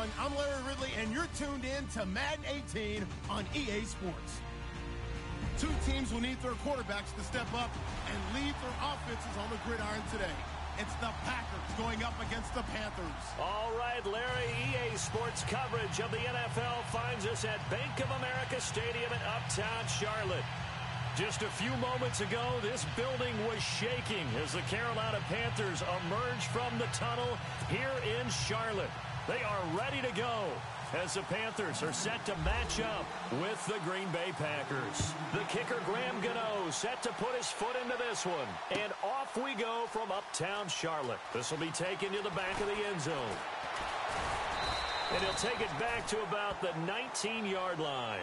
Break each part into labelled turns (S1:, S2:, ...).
S1: everyone. I'm Larry Ridley, and you're tuned in to Madden 18 on EA Sports. Two teams will need their quarterbacks to step up and lead their offenses on the gridiron today. It's the Packers going up against the Panthers.
S2: All right, Larry, EA Sports coverage of the NFL finds us at Bank of America Stadium in Uptown Charlotte. Just a few moments ago, this building was shaking as the Carolina Panthers emerged from the tunnel here in Charlotte. They are ready to go as the Panthers are set to match up with the Green Bay Packers. The kicker, Graham Gano, set to put his foot into this one. And off we go from Uptown Charlotte. This will be taken to the back of the end zone. And he'll take it back to about the 19-yard line.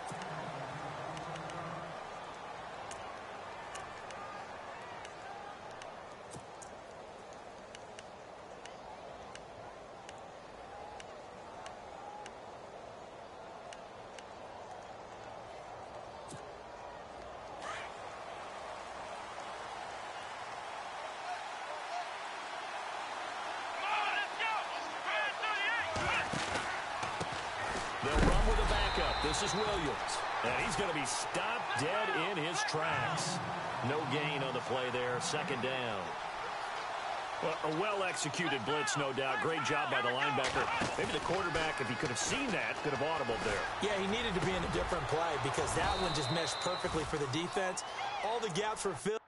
S2: This is Williams, and he's going to be stopped dead in his tracks. No gain on the play there, second down. Well, a well-executed blitz, no doubt. Great job by the linebacker. Maybe the quarterback, if he could have seen that, could have audibled there.
S3: Yeah, he needed to be in a different play because that one just meshed perfectly for the defense. All the gaps were filled.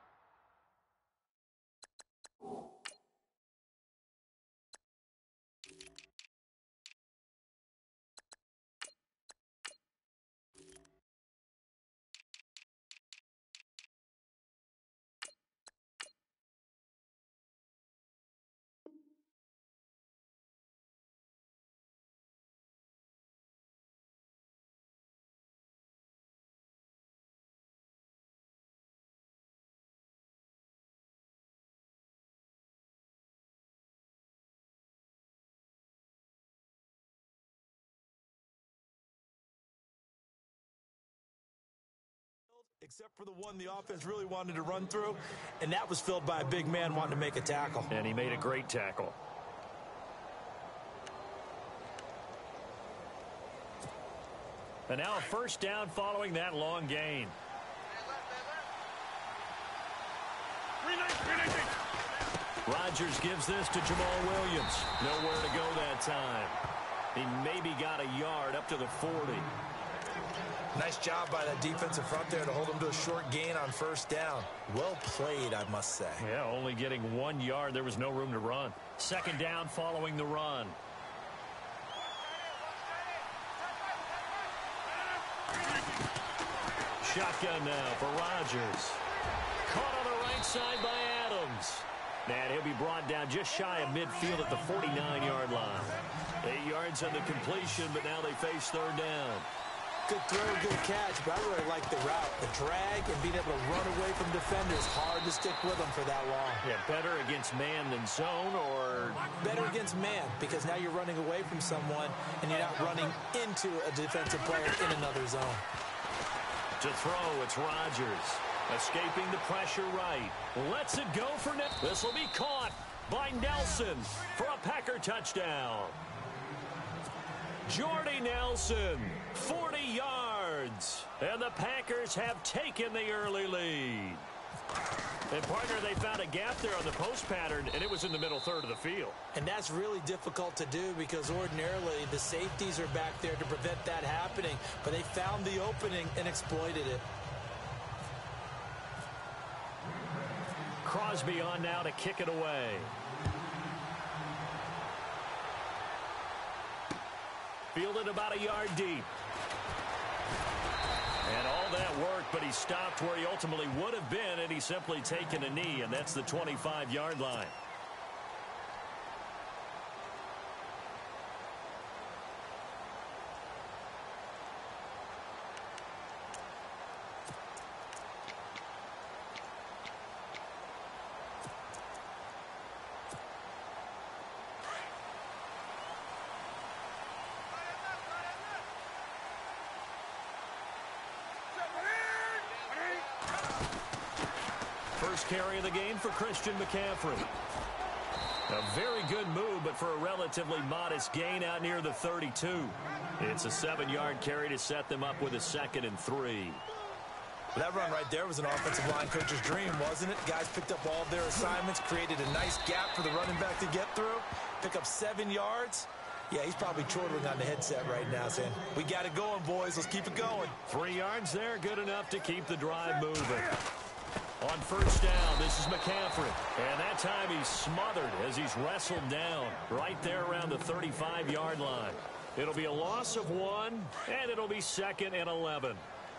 S3: Except for the one the offense really wanted to run through, and that was filled by a big man wanting to make a tackle.
S2: And he made a great tackle. And now a first down following that long gain. Rodgers gives this to Jamal Williams. Nowhere to go that time. He maybe got a yard up to the 40.
S3: Nice job by that defensive front there to hold him to a short gain on first down. Well played, I must say.
S2: Yeah, only getting 1 yard. There was no room to run. Second down following the run. Shotgun now for Rodgers. Caught on the right side by Adams. And he'll be brought down just shy of midfield at the 49-yard line. 8 yards on the completion, but now they face third down.
S3: Good throw, good catch, but I really like the route. The drag and being able to run away from defenders. Hard to stick with them for that long.
S2: Yeah, better against man than zone, or?
S3: Better against man, because now you're running away from someone and you're not running into a defensive player in another zone.
S2: To throw, it's Rodgers. Escaping the pressure right. Lets it go for Nelson. This will be caught by Nelson for a Packer touchdown. Jordy Nelson, 40 yards. And the Packers have taken the early lead. And, partner, they found a gap there on the post pattern, and it was in the middle third of the field.
S3: And that's really difficult to do because ordinarily the safeties are back there to prevent that happening. But they found the opening and exploited it.
S2: Crosby on now to kick it away. Fielded about a yard deep. And all that work, but he stopped where he ultimately would have been, and he's simply taken a knee, and that's the 25-yard line. First carry of the game for Christian McCaffrey. A very good move, but for a relatively modest gain out near the 32. It's a 7-yard carry to set them up with a 2nd and 3.
S3: That run right there was an offensive line coach's dream, wasn't it? Guys picked up all of their assignments, created a nice gap for the running back to get through, pick up 7 yards. Yeah, he's probably chortling on the headset right now saying, we got it going, boys. Let's keep it going.
S2: 3 yards there, good enough to keep the drive moving. On first down, this is McCaffrey. And that time he's smothered as he's wrestled down right there around the 35-yard line. It'll be a loss of 1, and it'll be 2nd and 11.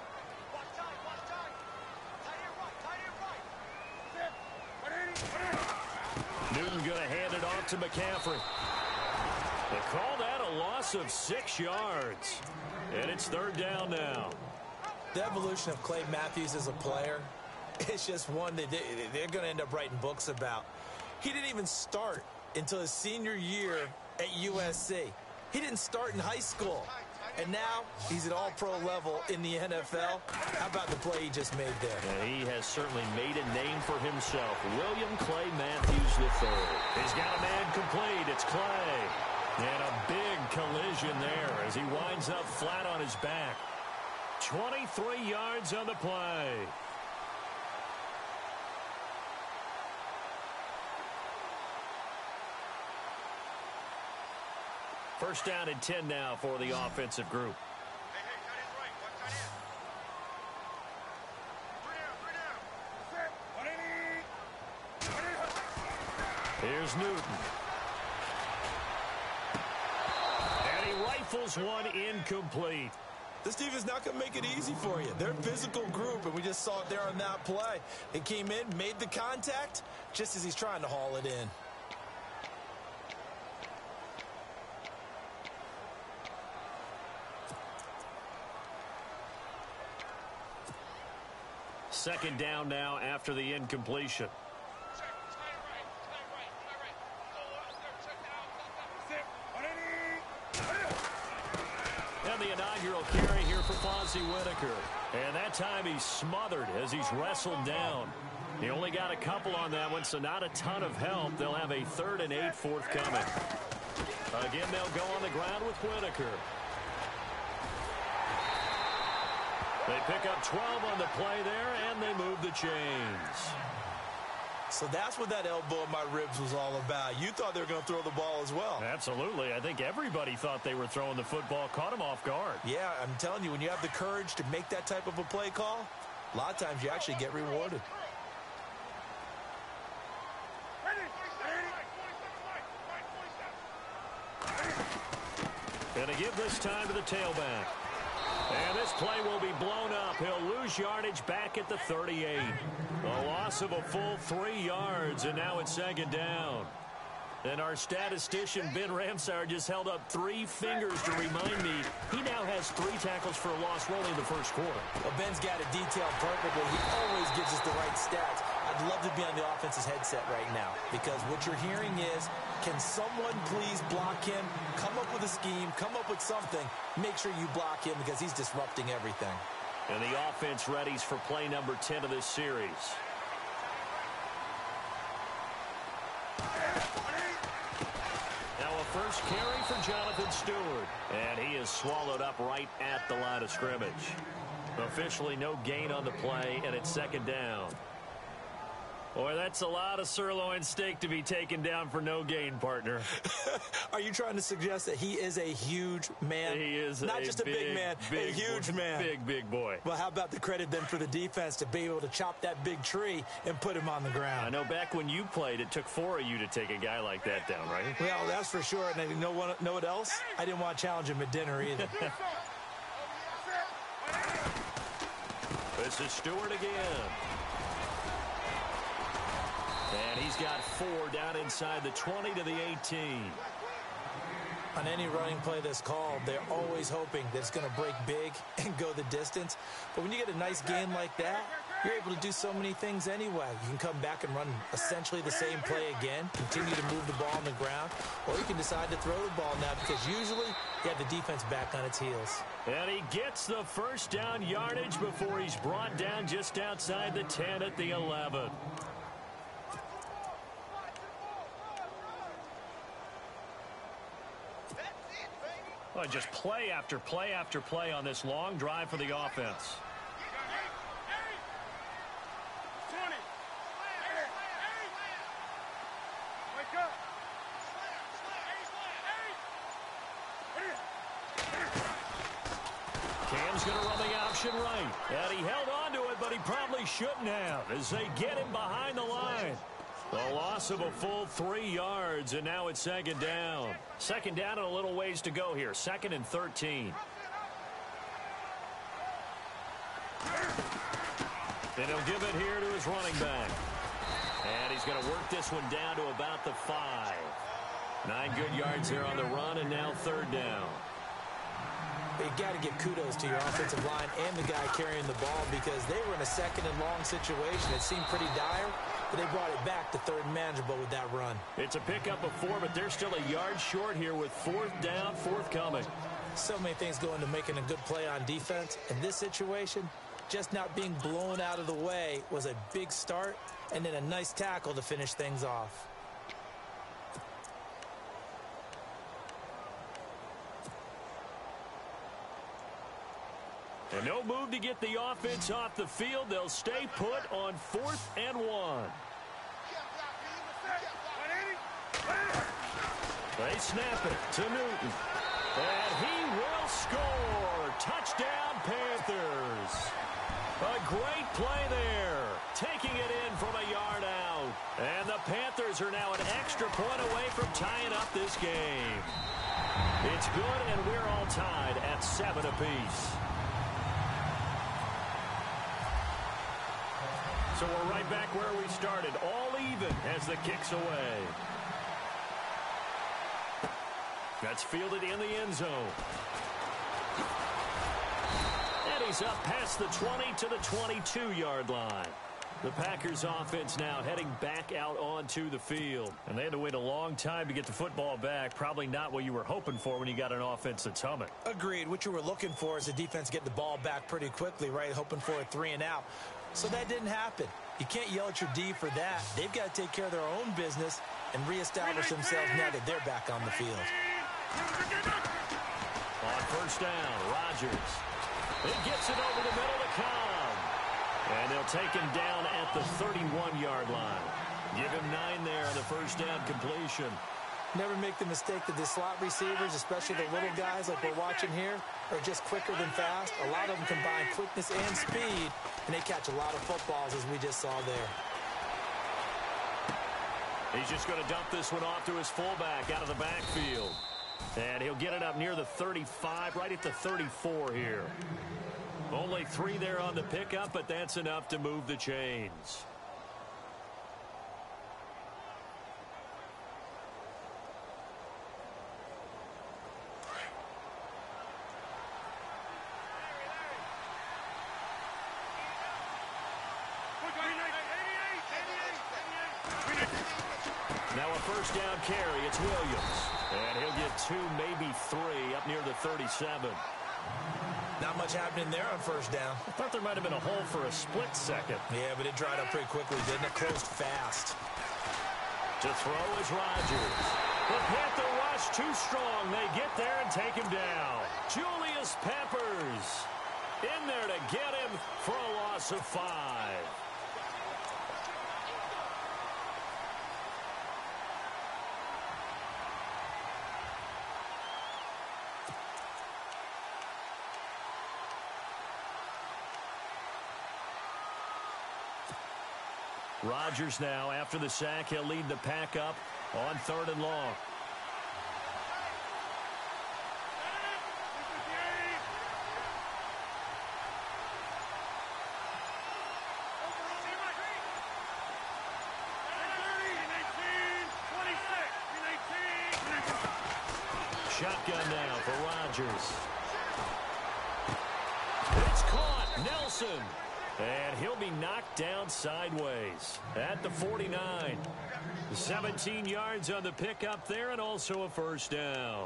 S2: Newton going to hand it off to McCaffrey. They call that a loss of 6 yards. And it's 3rd down now.
S3: The evolution of Clay Matthews as a player, it's just one that they're going to end up writing books about. He didn't even start until his senior year at USC. He didn't start in high school. And now he's at all-pro level in the NFL. How about the play he just made there?
S2: Yeah, he has certainly made a name for himself. William Clay Matthews III. He's got a man complete. It's Clay. And a big collision there as he winds up flat on his back. 23 yards on the play. First down and 10 now for the offensive group. Here's Newton. And he rifles one incomplete.
S3: This defense not going to make it easy for you. They're a physical group, and we just saw it there on that play. He came in, made the contact, just as he's trying to haul it in.
S2: Second down now after the incompletion. And the inaugural carry here for Fonzie Whitaker. And that time he's smothered as he's wrestled down. He only got a couple on that one, so not a ton of help. They'll have a 3rd and 8 forthcoming. Again, they'll go on the ground with Whitaker. They pick up 12 on the play there, and they move the chains.
S3: So that's what that elbow in my ribs was all about. You thought they were going to throw the ball as well.
S2: Absolutely. I think everybody thought they were throwing the football, caught him off guard.
S3: Yeah, I'm telling you, when you have the courage to make that type of a play call, a lot of times you actually get rewarded.
S2: And to give this time to the tailback. And this play will be blown up. He'll lose yardage back at the 38. A loss of a full 3 yards, and now it's 2nd down. And our statistician, Ben Ramsauer, just held up 3 fingers to remind me he now has 3 tackles for a loss rolling in the first quarter.
S3: Well, Ben's got it detailed perfectly. He always gives us the right stats. I'd love to be on the offense's headset right now because what you're hearing is, can someone please block him? Come up with a scheme. Come up with something. Make sure you block him because he's disrupting everything.
S2: And the offense readies for play number 10 of this series. Now a first carry for Jonathan Stewart. And he is swallowed up right at the line of scrimmage. Officially no gain on the play, and it's 2nd down. Boy, that's a lot of sirloin steak to be taken down for no gain, partner.
S3: Are you trying to suggest that he is a huge man?
S2: He is
S3: not just a big man, a huge man.
S2: Big boy.
S3: Well, how about the credit then for the defense to be able to chop that big tree and put him on the ground?
S2: I know back when you played, it took 4 of you to take a guy like that down, right?
S3: Well, that's for sure. And you know what else? I didn't want to challenge him at dinner either.
S2: This is Stewart again. And he's got 4 down inside the 20 to the 18.
S3: On any running play that's called, they're always hoping that it's going to break big and go the distance. But when you get a nice gain like that, you're able to do so many things anyway. You can come back and run essentially the same play again, continue to move the ball on the ground, or you can decide to throw the ball now because usually you have the defense back on its heels.
S2: And he gets the first down yardage before he's brought down just outside the 10 at the 11. Well, just play after play after play on this long drive for the offense. Cam's going to run the option right. And he held on to it, but he probably shouldn't have as they get him behind the line. A loss of a full 3 yards, and now it's second down. Second down and a little ways to go here. 2nd and 13. And he'll give it here to his running back. And he's going to work this one down to about the 5. 9 good yards there on the run, and now 3rd down.
S3: But you got to give kudos to your offensive line and the guy carrying the ball because they were in a 2nd and long situation. It seemed pretty dire, but they brought it back to 3rd and manageable with that run.
S2: It's a pickup of 4, but they're still a yard short here with 4th down, forthcoming.
S3: So many things go into making a good play on defense. In this situation, just not being blown out of the way was a big start, and then a nice tackle to finish things off.
S2: And no move to get the offense off the field. They'll stay put on 4th and 1. They snap it to Newton. And he will score. Touchdown, Panthers. A great play there. Taking it in from a yard out. And the Panthers are now an extra point away from tying up this game. It's good, and we're all tied at 7 apiece. So we're right back where we started, all even as the kick's away. That's fielded in the end zone. And he's up past the 20 to the 22-yard line. The Packers offense now heading back out onto the field. And they had to wait a long time to get the football back. Probably not what you were hoping for when you got an offense that's humming.
S3: Agreed. What you were looking for is the defense getting the ball back pretty quickly, right? Hoping for a 3 and out. So that didn't happen. You can't yell at your D for that. They've got to take care of their own business and reestablish themselves now that they're back on the field.
S2: On 1st down, Rodgers. He gets it over the middle to Cobb. And they'll take him down at the 31-yard line. Give him 9 there on the 1st down completion.
S3: Never make the mistake that the slot receivers, especially the little guys like we're watching here, are just quicker than fast. A lot of them combine quickness and speed, and they catch a lot of footballs, as we just saw there.
S2: He's just going to dump this one off to his fullback out of the backfield. And he'll get it up near the 35, right at the 34 here. Only 3 there on the pickup, but that's enough to move the chains. Now a 1st down carry. It's Williams. And he'll get 2, maybe 3 up near the 37.
S3: Not much happening there on 1st down.
S2: I thought there might have been a hole for a split second.
S3: Yeah, but it dried up pretty quickly, didn't it? Closed fast.
S2: To throw is Rodgers. The Panther rush too strong. They get there and take him down. Julius Peppers in there to get him for a loss of 5. Rodgers now, after the sack, he'll lead the pack up on 3rd and long. Shotgun now for Rodgers. It's caught. Nelson. And he'll be knocked down sideways at the 49. 17 yards on the pickup there, and also a 1st down.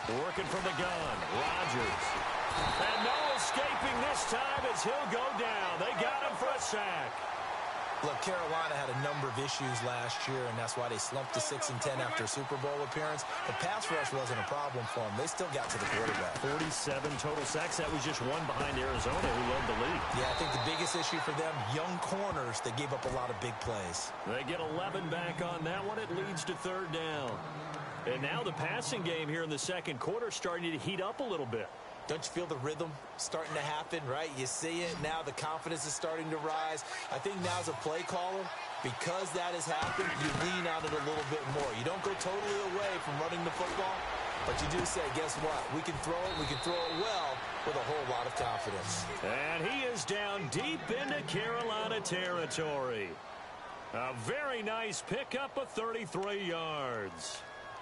S2: Working from the gun, Rodgers. And no escaping this time as he'll go down. They got him for a sack.
S3: Look, Carolina had a number of issues last year, and that's why they slumped to 6-10 after a Super Bowl appearance. The pass rush wasn't a problem for them. They still got to the quarterback.
S2: 47 total sacks. That was just one behind Arizona, who led the league.
S3: Yeah, I think the biggest issue for them, young corners, they gave up a lot of big plays.
S2: They get 11 back on that one. It leads to third down. And now the passing game here in the second quarter starting to heat up a little bit.
S3: Don't you feel the rhythm starting to happen, right? You see it now. The confidence is starting to rise. I think now as a play caller, because that has happened, you lean on it a little bit more. You don't go totally away from running the football, but you do say, guess what? We can throw it. We can throw it well with a whole lot of confidence.
S2: And he is down deep into Carolina territory. A very nice pickup of 33 yards.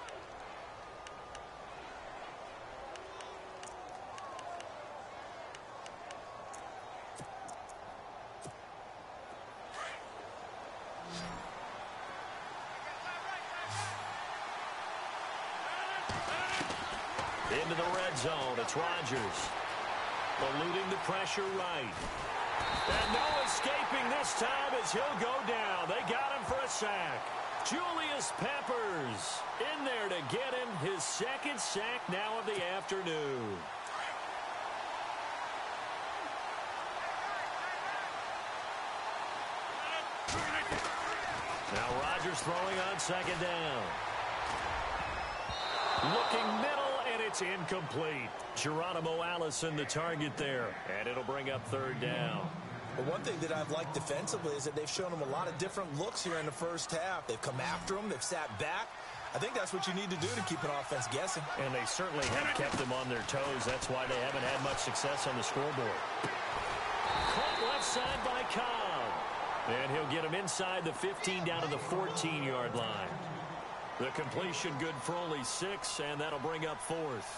S2: Into the red zone, it's Rodgers. Eluding the pressure right. And no escaping this time as he'll go down. They got him for a sack. Julius Peppers in there to get him his second sack now of the afternoon. Now Rodgers throwing on second down. Looking middle, and it's incomplete. Geronimo Allison the target there, and it'll bring up third down.
S3: But one thing that I've liked defensively is that they've shown them a lot of different looks here in the first half. They've come after them. They've sat back. I think that's what you need to do to keep an offense guessing.
S2: And they certainly have kept them on their toes. That's why they haven't had much success on the scoreboard. Caught left side by Cobb. And he'll get him inside the 15 down to the 14-yard line. The completion good for only 6, and that'll bring up fourth.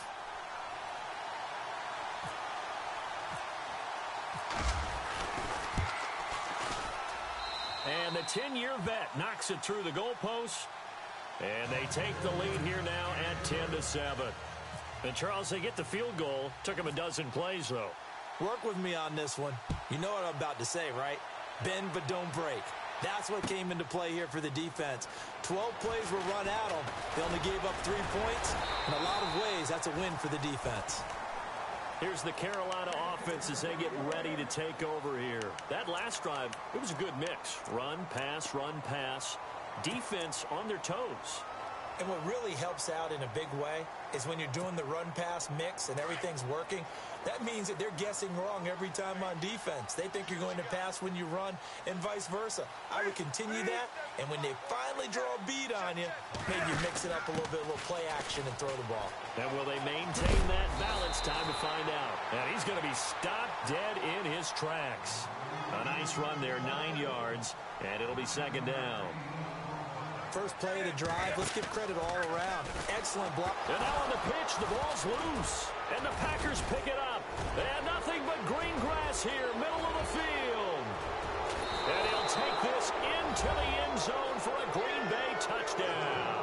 S2: And the 10-year vet knocks it through the goalpost. And they take the lead here now at 10-7. And, Charles, they get the field goal. Took them a dozen plays, though.
S3: Work with me on this one. You know what I'm about to say, right? Bend but don't break. That's what came into play here for the defense. 12 plays were run at them. They only gave up 3 points. In a lot of ways, that's a win for the defense.
S2: Here's the Carolina offense as they get ready to take over here. That last drive, it was a good mix. Run, pass. Defense on their toes.
S3: And what really helps out in a big way is when you're doing the run-pass mix and everything's working, that means that they're guessing wrong every time on defense. They think you're going to pass when you run and vice versa. I would continue that, and when they finally draw a beat on you, maybe you mix it up a little bit, a little play action and throw the ball.
S2: And will they maintain that balance? Time to find out. And he's going to be stopped dead in his tracks. A nice run there, 9 yards, and it'll be second down.
S3: First play of the drive, let's give credit all around. Excellent block.
S2: And now on the pitch, the ball's loose. And the Packers pick it up. They had nothing but green grass here, middle of the field. And he'll take this into the end zone for a Green Bay touchdown.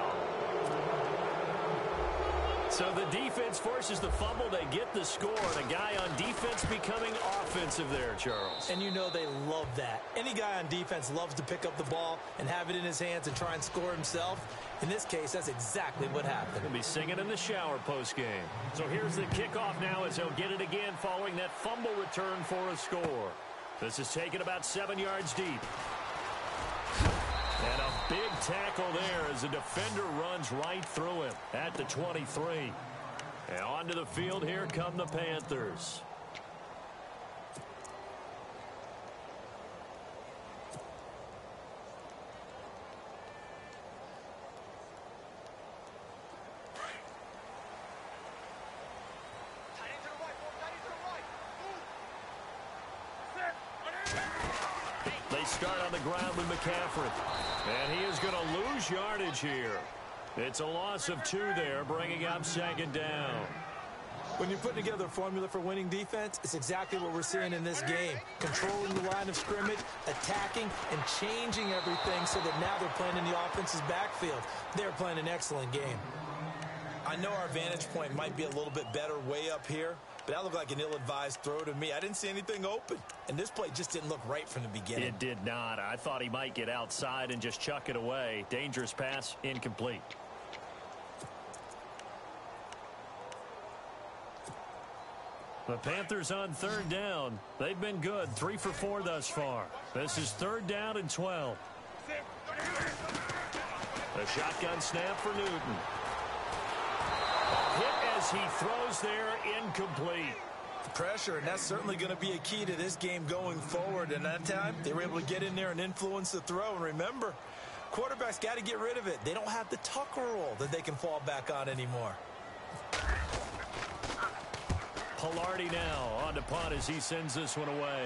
S2: So the defense forces the fumble. They get the score. And a guy on defense becoming offensive there, Charles.
S3: And you know they love that. Any guy on defense loves to pick up the ball and have it in his hands and try and score himself. In this case, that's exactly what happened.
S2: He'll be singing in the shower postgame. So here's the kickoff now as he'll get it again following that fumble return for a score. This is taken about 7 yards deep. And a big tackle there as the defender runs right through him at the 23. And onto the field, here come the Panthers. They start on the ground with McCaffrey. And he is going to lose yardage here. It's a loss of 2 there, bringing up second down.
S3: When you're putting together a formula for winning defense, it's exactly what we're seeing in this game. Controlling the line of scrimmage, attacking, and changing everything so that now they're playing in the offense's backfield. They're playing an excellent game. I know our vantage point might be a little bit better way up here, but that looked like an ill-advised throw to me. I didn't see anything open, and this play just didn't look right from the beginning.
S2: It did not. I thought he might get outside and just chuck it away. Dangerous pass, incomplete. The Panthers on third down. They've been good, 3 for 4 thus far. This is 3rd down and 12. A shotgun snap for Newton. Hit as he throws there, incomplete.
S3: Pressure, and that's certainly going to be a key to this game going forward. And that time, they were able to get in there and influence the throw. And remember, quarterbacks got to get rid of it. They don't have the tuck rule that they can fall back on anymore.
S2: Palardy now on to punt as he sends this one away.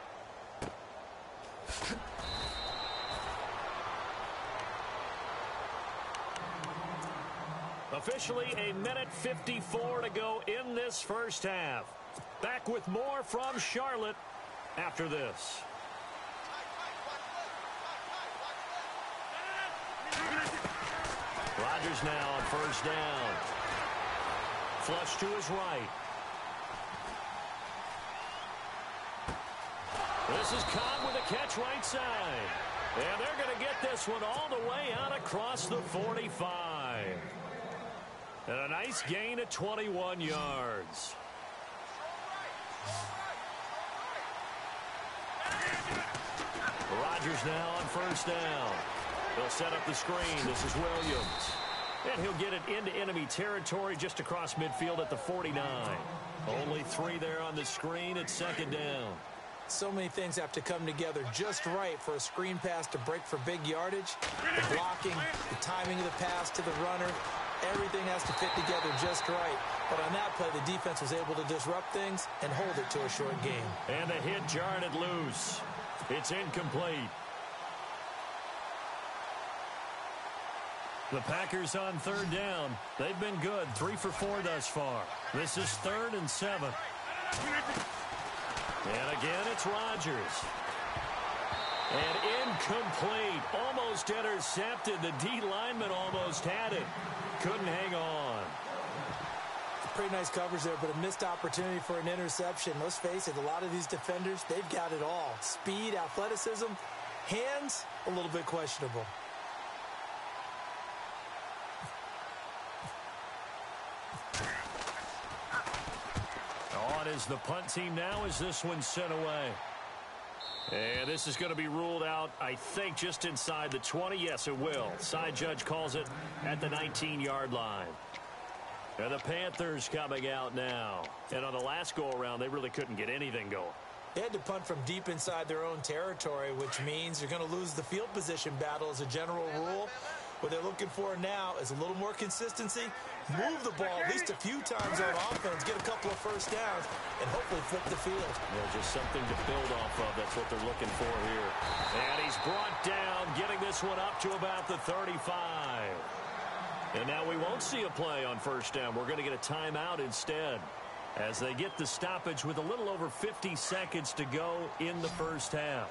S2: Officially a minute 54 to go in this first half. Back with more from Charlotte after this. Rodgers now on first down. Flush to his right. This is Cobb with a catch right side. And they're going to get this one all the way out across the 45. And a nice gain of 21 yards. Rodgers now on first down. They'll set up the screen. This is Williams. And he'll get it into enemy territory just across midfield at the 49. Only 3 there on the screen at 2nd down.
S3: So many things have to come together just right for a screen pass to break for big yardage. The blocking, the timing of the pass to the runner, everything has to fit together just right. But on that play, the defense was able to disrupt things and hold it to a short game.
S2: And the hit jarred it loose. It's incomplete. The Packers on 3rd down. They've been good, 3 for 4 thus far. This is 3rd and 7. And again, it's Rodgers. And incomplete. Almost intercepted. The D lineman almost had it. Couldn't hang on.
S3: Pretty nice coverage there, but a missed opportunity for an interception. Let's face it, a lot of these defenders, they've got it all. Speed, athleticism, hands, a little bit questionable.
S2: On is the punt team now as this one's sent away. And this is going to be ruled out, I think, just inside the 20. Yes, it will. Side judge calls it at the 19-yard line. And the Panthers coming out now. And on the last go-around, they really couldn't get anything going.
S3: They had to punt from deep inside their own territory, which means you're going to lose the field position battle as a general rule. What they're looking for now is a little more consistency, move the ball at least a few times on offense, get a couple of first downs, and hopefully flip the field.
S2: Yeah, just something to build off of. That's what they're looking for here. And he's brought down, getting this one up to about the 35. And now we won't see a play on first down. We're going to get a timeout instead as they get the stoppage with a little over 50 seconds to go in the first half.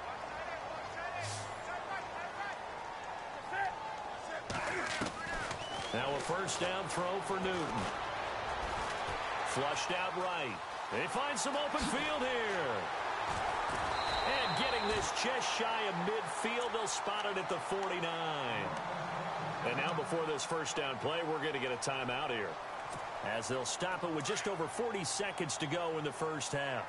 S2: Now a first down throw for Newton. Flushed out right. They find some open field here. And getting this just shy of midfield, they'll spot it at the 49. And now before this first down play, we're going to get a timeout here, as they'll stop it with just over 40 seconds to go in the first half.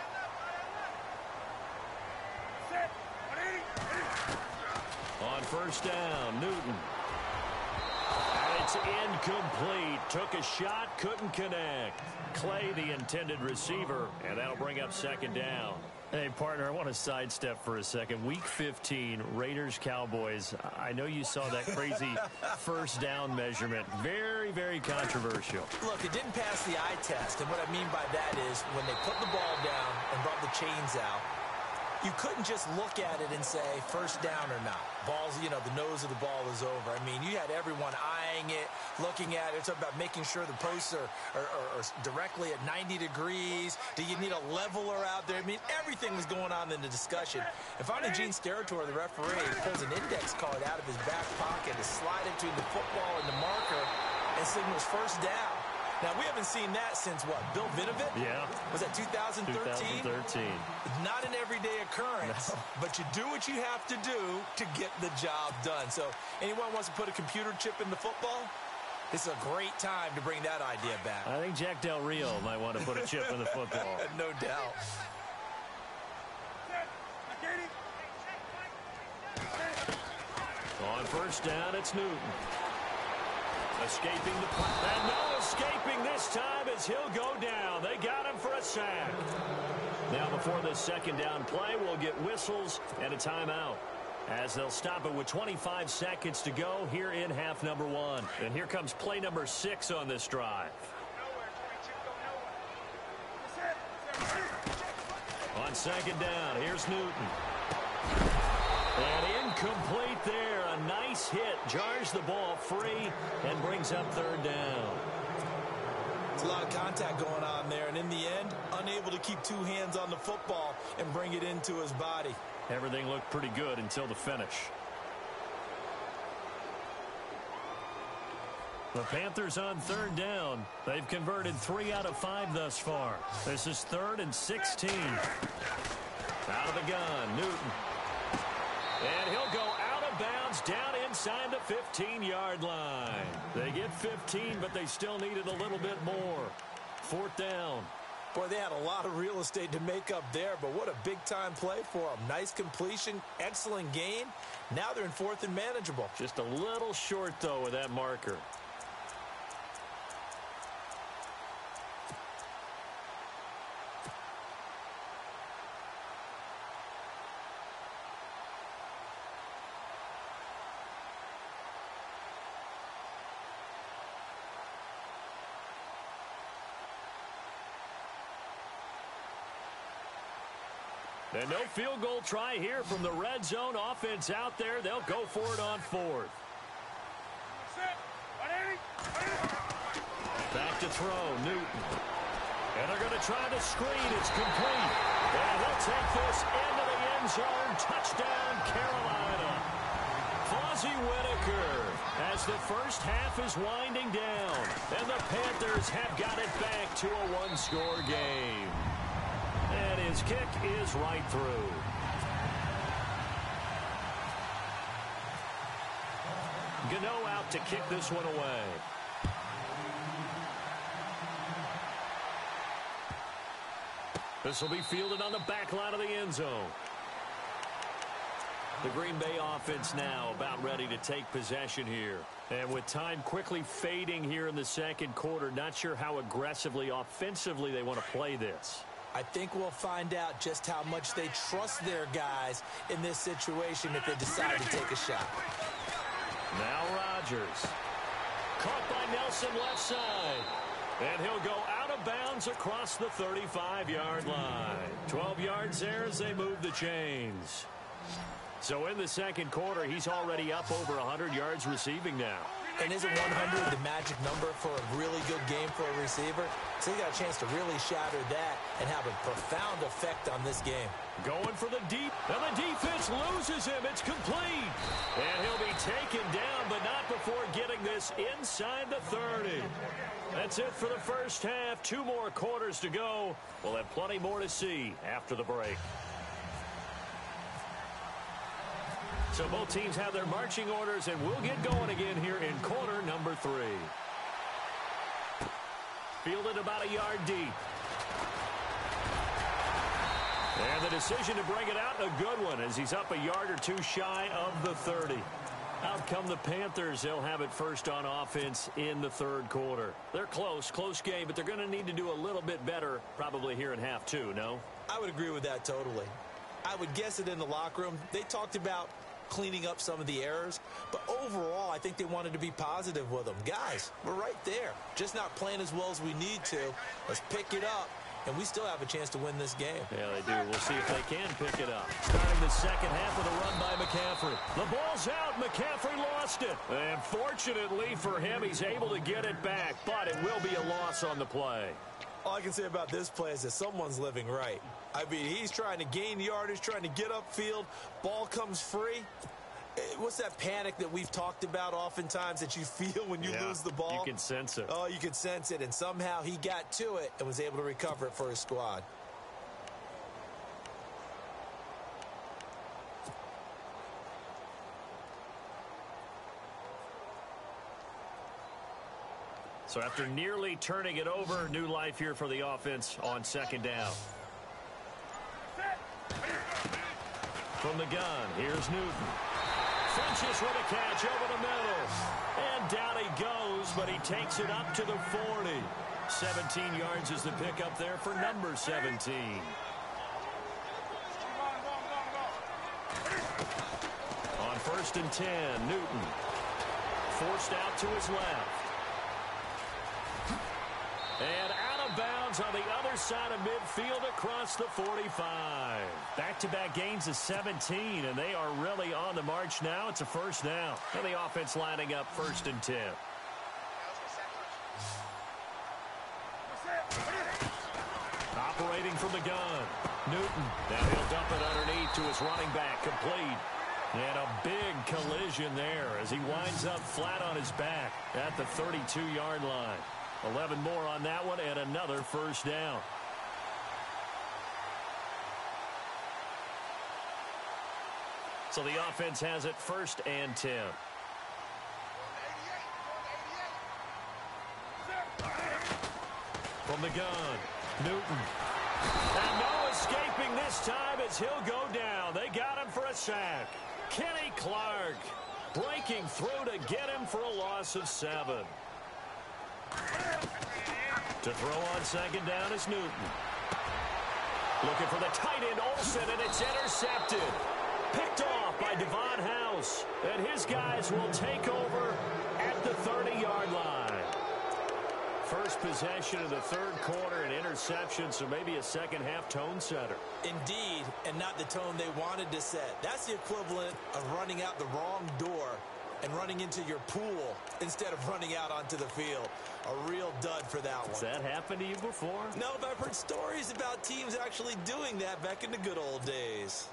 S2: On first down, Newton. And it's incomplete. Took a shot, couldn't connect. Clay, the intended receiver, and that'll bring up 2nd down. Hey, partner, I want to sidestep for a second. Week 15, Raiders-Cowboys. I know you saw that crazy first down measurement. Very, very controversial.
S3: Look, it didn't pass the eye test, and what I mean by that is when they put the ball down and brought the chains out, you couldn't just look at it and say first down or not. Balls, you know, the nose of the ball is over. I mean, you had everyone eyeing it, looking at it. It's about making sure the posts are directly at 90 degrees. Do you need a leveler out there? I mean, everything was going on in the discussion. And finally, Gene Steratore, the referee, pulls an index card out of his back pocket to slide it between the football and the marker. And and signals first down. Now, we haven't seen that since, what, Bill Vinovich?
S2: Yeah.
S3: Was that 2013?
S2: 2013.
S3: Not an everyday occurrence, but you do what you have to do to get the job done. So anyone wants to put a computer chip in the football, this is a great time to bring that idea back.
S2: I think Jack Del Rio might want to put a chip in the football.
S3: No doubt.
S2: On first down, it's Newton. Escaping the play. And no escaping this time as he'll go down. They got him for a sack. Now before this second down play, we'll get whistles and a timeout, as they'll stop it with 25 seconds to go here in half number 1. And here comes play number 6 on this drive. On second down, here's Newton. And incomplete there. A nice hit. Jars the ball free and brings up third down.
S3: There's a lot of contact going on there, and in the end, unable to keep two hands on the football and bring it into his body.
S2: Everything looked pretty good until the finish. The Panthers on third down. They've converted 3 out of 5 thus far. This is 3rd and 16. Out of the gun, Newton. And he'll go out of bounds down inside the 15-yard line. They get 15, but they still needed a little bit more. 4th down.
S3: Boy, they had a lot of real estate to make up there, but what a big-time play for them. Nice completion, excellent gain. Now they're in 4th and manageable.
S2: Just a little short, though, with that marker. And no field goal try here from the red zone. Offense out there. They'll go for it on 4th. Back to throw, Newton. And they're going to try the screen. It's complete. And he'll take this into the end zone. Touchdown, Carolina. Fozzie Whitaker as the first half is winding down. And the Panthers have got it back to a one-score game. And his kick is right through. Gano out to kick this one away. This will be fielded on the back line of the end zone. The Green Bay offense now about ready to take possession here. And with time quickly fading here in the second quarter, not sure how aggressively, offensively they want to play this.
S3: I think we'll find out just how much they trust their guys in this situation if they decide to take a shot.
S2: Now Rodgers. Caught by Nelson left side. And he'll go out of bounds across the 35-yard line. 12 yards there as they move the chains. So in the second quarter, he's already up over 100 yards receiving now.
S3: And isn't 100 the magic number for a really good game for a receiver? So he got a chance to really shatter that and have a profound effect on this game.
S2: Going for the deep, and the defense loses him. It's complete. And he'll be taken down, but not before getting this inside the 30. That's it for the first half. 2 more quarters to go. We'll have plenty more to see after the break. So both teams have their marching orders, and we'll get going again here in quarter number 3. Fielded about a yard deep. And the decision to bring it out, a good one, as he's up a yard or 2 shy of the 30. Out come the Panthers. They'll have it first on offense in the third quarter. They're close game, but they're going to need to do a little bit better probably here in half 2, no?
S3: I would agree with that totally. I would guess it in the locker room. They talked about cleaning up some of the errors, but overall I think they wanted to be positive with them. Guys, we're right there, just not playing as well as we need to. Let's pick it up, and we still have a chance to win this game.
S2: Yeah, they do. We'll see if they can pick it up. Starting the second half with a run by McCaffrey. The ball's out. McCaffrey lost it. And fortunately for him, he's able to get it back, but it will be a loss on the play.
S3: All I can say about this play is that someone's living right. I mean, he's trying to gain yardage, trying to get upfield. Ball comes free, What's that panic that we've talked about oftentimes that you feel when you lose the ball?
S2: You can sense it.
S3: Oh, you can sense it, and somehow he got to it and was able to recover it for his squad.
S2: So after nearly turning it over, new life here for the offense on second down. From the gun, here's Newton. Finches with a catch over the middle. And down he goes, but he takes it up to the 40. 17 yards is the pickup there for number 17. On 1st and 10, Newton. Forced out to his left. And out of bounds on the other side of midfield across the 45. Back-to-back gains of 17, and they are really on the march now. It's a first down. And the offense lining up 1st and 10. Operating from the gun. Newton. Now he'll dump it underneath to his running back. Complete. And a big collision there as he winds up flat on his back at the 32-yard line. 11 more on that one and another first down. So the offense has it 1st and 10. From the gun, Newton. And no escaping this time as he'll go down. They got him for a sack. Kenny Clark breaking through to get him for a loss of 7. To throw on second down is Newton. Looking for the tight end, Olsen, and it's intercepted. Picked off by Devon House. And his guys will take over at the 30-yard line. First possession of the third quarter, an interception, so maybe a second-half tone setter.
S3: Indeed, and not the tone they wanted to set. That's the equivalent of running out the wrong door and running into your pool instead of running out onto the field. A real dud for that one.
S2: Has that happened to you before?
S3: No, but I've heard stories about teams actually doing that back in the good old days.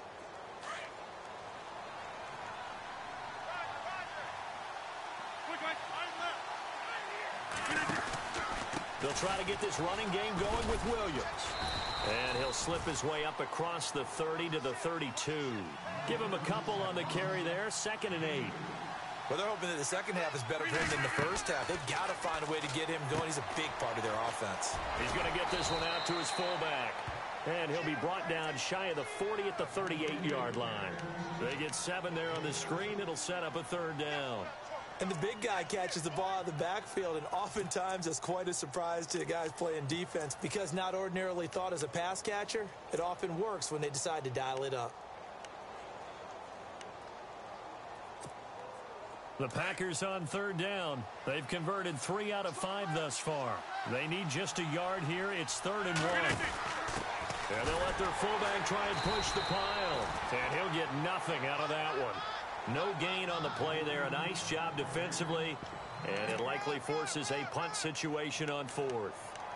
S2: They'll try to get this running game going with Williams. And he'll slip his way up across the 30 to the 32. Give him a couple on the carry there, 2nd and 8.
S3: Well, they're hoping that the second half is better for him than the first half. They've got to find a way to get him going. He's a big part of their offense.
S2: He's going to get this one out to his fullback. And he'll be brought down shy of the 40 at the 38-yard line. They get 7 there on the screen. It'll set up a 3rd down.
S3: And the big guy catches the ball out of the backfield, and oftentimes it's quite a surprise to the guys playing defense because not ordinarily thought as a pass catcher, it often works when they decide to dial it up.
S2: The Packers on 3rd down. They've converted 3 out of 5 thus far. They need just a yard here. It's 3rd and 1. And they'll let their fullback try and push the pile. And he'll get nothing out of that one. No gain on the play there. A nice job defensively. And it likely forces a punt situation on 4th.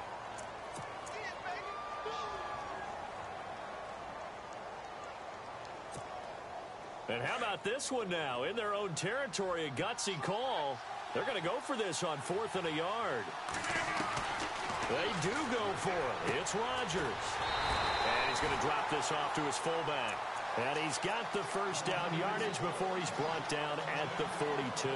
S2: And how about this one now? In their own territory, a gutsy call. They're going to go for this on 4th and a yard. They do go for it. It's Rodgers. And he's going to drop this off to his fullback. And he's got the first down yardage before he's brought down at the 42.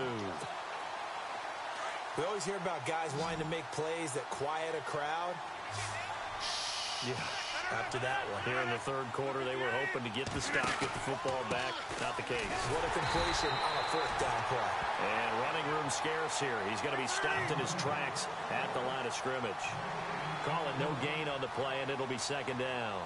S3: We always hear about guys wanting to make plays that quiet a crowd.
S2: Yeah.
S3: After that one.
S2: Here in the third quarter, they were hoping to get the stop, get the football back. Not the case.
S3: What a completion on a 4th down play.
S2: And running room scarce here. He's going to be stopped in his tracks at the line of scrimmage. Call it no gain on the play, and it'll be 2nd down.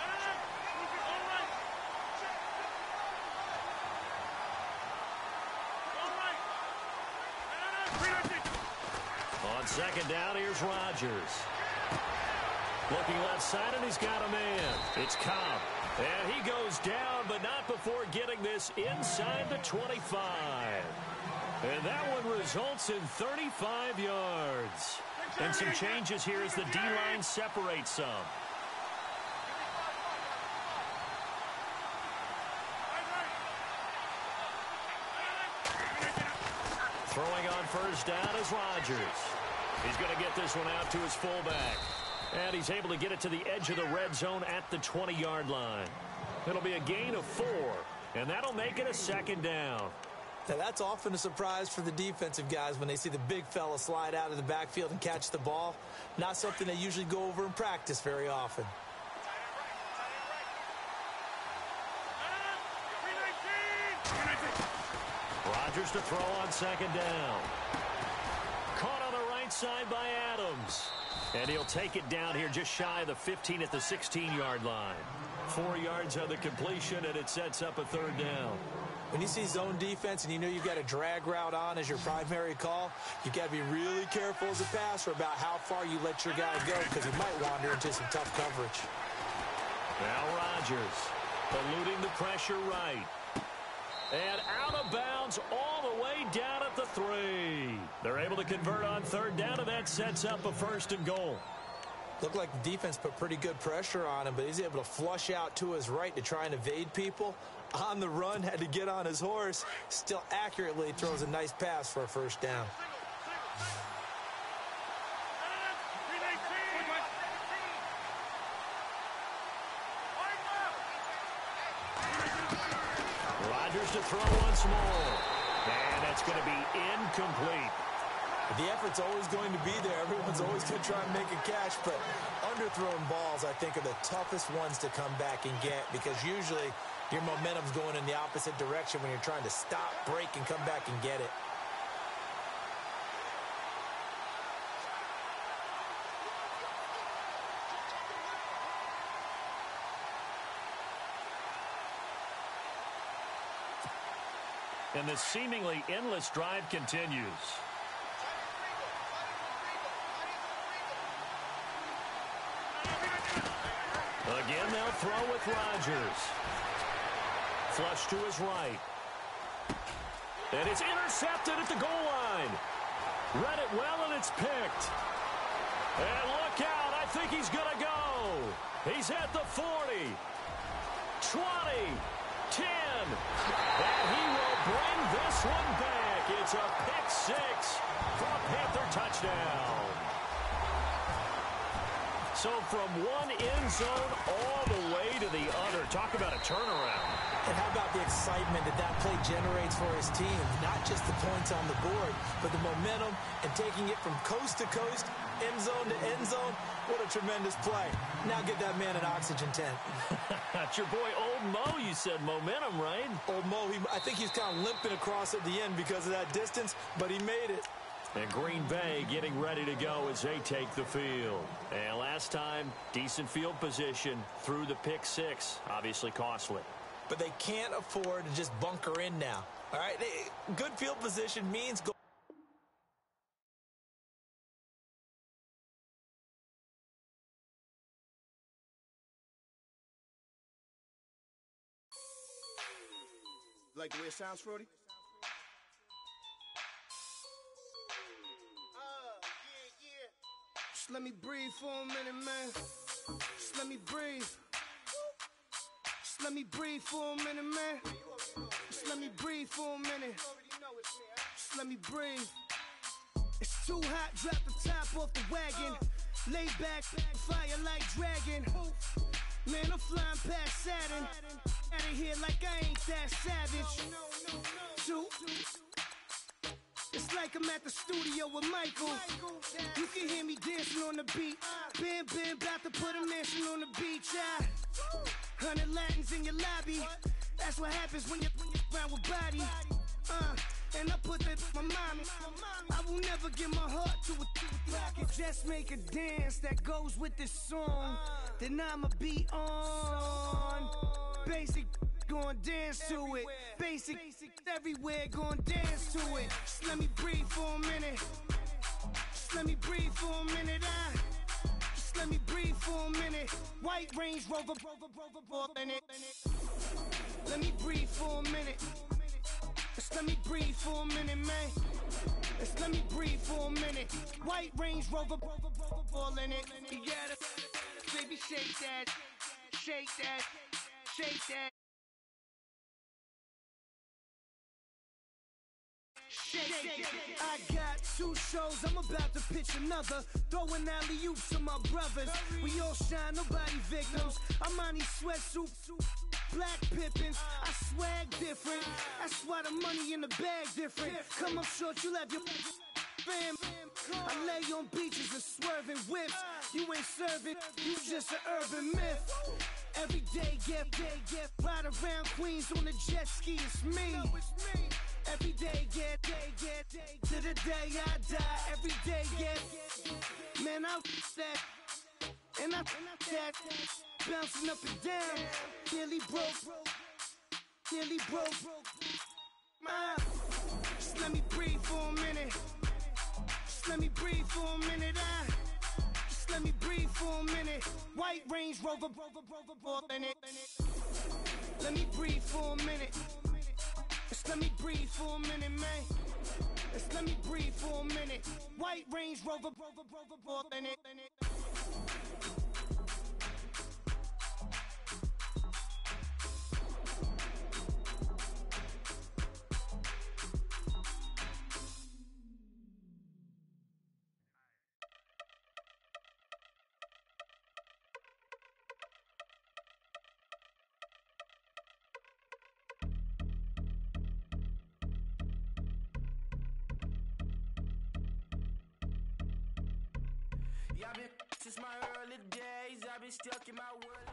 S2: On 2nd down, here's Rodgers. Looking left side, and he's got a man. It's Cobb. And he goes down, but not before getting this inside the 25. And that one results in 35 yards. And some changes here as the D-line separates some. Throwing on first down is Rodgers. He's going to get this one out to his fullback. And he's able to get it to the edge of the red zone at the 20-yard line. It'll be a gain of 4, and that'll make it a second down.
S3: Now, that's often a surprise for the defensive guys when they see the big fella slide out of the backfield and catch the ball. Not something they usually go over in practice very often.
S2: Rodgers to throw on second down. Caught on the right side by Adams. And he'll take it down here just shy of the 15 at the 16-yard line. 4 yards on the completion, and it sets up a third down.
S3: When you see zone defense and you know you've got a drag route on as your primary call, you've got to be really careful as a passer about how far you let your guy go because he might wander into some tough coverage.
S2: Now Rodgers eluding the pressure right. And out of bounds all the way down at the 3. They're able to convert on third down, and that sets up a first and goal.
S3: Looked like the defense put pretty good pressure on him, but he's able to flush out to his right to try and evade people. On the run, had to get on his horse. Still accurately throws a nice pass for a first down.
S2: Rodgers to throw once more. And that's going to be incomplete.
S3: The effort's always going to be there. Everyone's always going to try and make a catch, but underthrown balls, I think, are the toughest ones to come back and get because usually your momentum's going in the opposite direction when you're trying to stop, break, and come back and get it.
S2: And this seemingly endless drive continues. Again, they'll throw with Rodgers. Flush to his right. And it's intercepted at the goal line. Read it well, and it's picked. And look out. I think he's going to go. He's at the 40. 20. 10. And he will bring this one back. It's a pick six for a Panther touchdown. So from one end zone all the way to the other. Talk about a turnaround.
S3: And how about the excitement that that play generates for his team? Not just the points on the board, but the momentum and taking it from coast to coast, end zone to end zone. What a tremendous play. Now get that man an oxygen tent.
S2: That's your boy Old Mo, you said momentum, right?
S3: Old Mo, I think he's kind of limping across at the end because of that distance, but he made it.
S2: And Green Bay getting ready to go as they take the field. And last time, decent field position through the pick six. Obviously costly.
S3: But they can't afford to just bunker in now. All right? Good field position means go.
S4: Like the way it sounds, Frody? Just let me breathe for a minute, man. Just let me breathe. Just let me breathe for a minute, man. Just let me breathe for a minute. Just let me breathe. It's too hot, drop the top off the wagon. Lay back, fire like dragon. Man, I'm flying past Saturn. Out of here like I ain't that savage. Two. It's like I'm at the studio with Michael. You can hear me dancing on the beat. Bam, about to put a mansion on the beach. 100 Latins in your lobby. That's what happens when you're around with body. And I put that my mommy. I will never give my heart to a I can just make a dance that goes with this song. Then I'ma be on. Basic, gon' dance to it. Basic, everywhere, gon' dance to it. Just let me breathe for a minute. Just let me breathe for a minute. Just let me breathe for a minute. White Range Rover, in it. Let me breathe for a minute. Just let me breathe for a minute, man. Just let me breathe for a minute. White Range Rover, ball in it. You gotta, baby, shake that, shake that, shake that. I got 2 shows, I'm about to pitch another. Throwing alley-oops to my brothers. We all shine, nobody victims. I'm on these sweatsuits, black Pippins. I swag different. That's why the money in the bag different. Come up short, you left your fam. I lay on beaches and swerving whips. You ain't serving, you just an urban myth. Every day, get ride around Queens on a jet ski, it's me. Every day, get to the day I die. Every day, get man, I that and I that bouncing up and down. Nearly broke. Just let me breathe for a minute. Just let me breathe for a minute. Just let me breathe for a minute. White Range Rover, in it. Let me breathe for a minute. Just let me breathe for a minute, man. Just let me breathe for a minute. White Range Rover, in it.
S5: Yeah, I've been since my early days. I've been stuck in my world.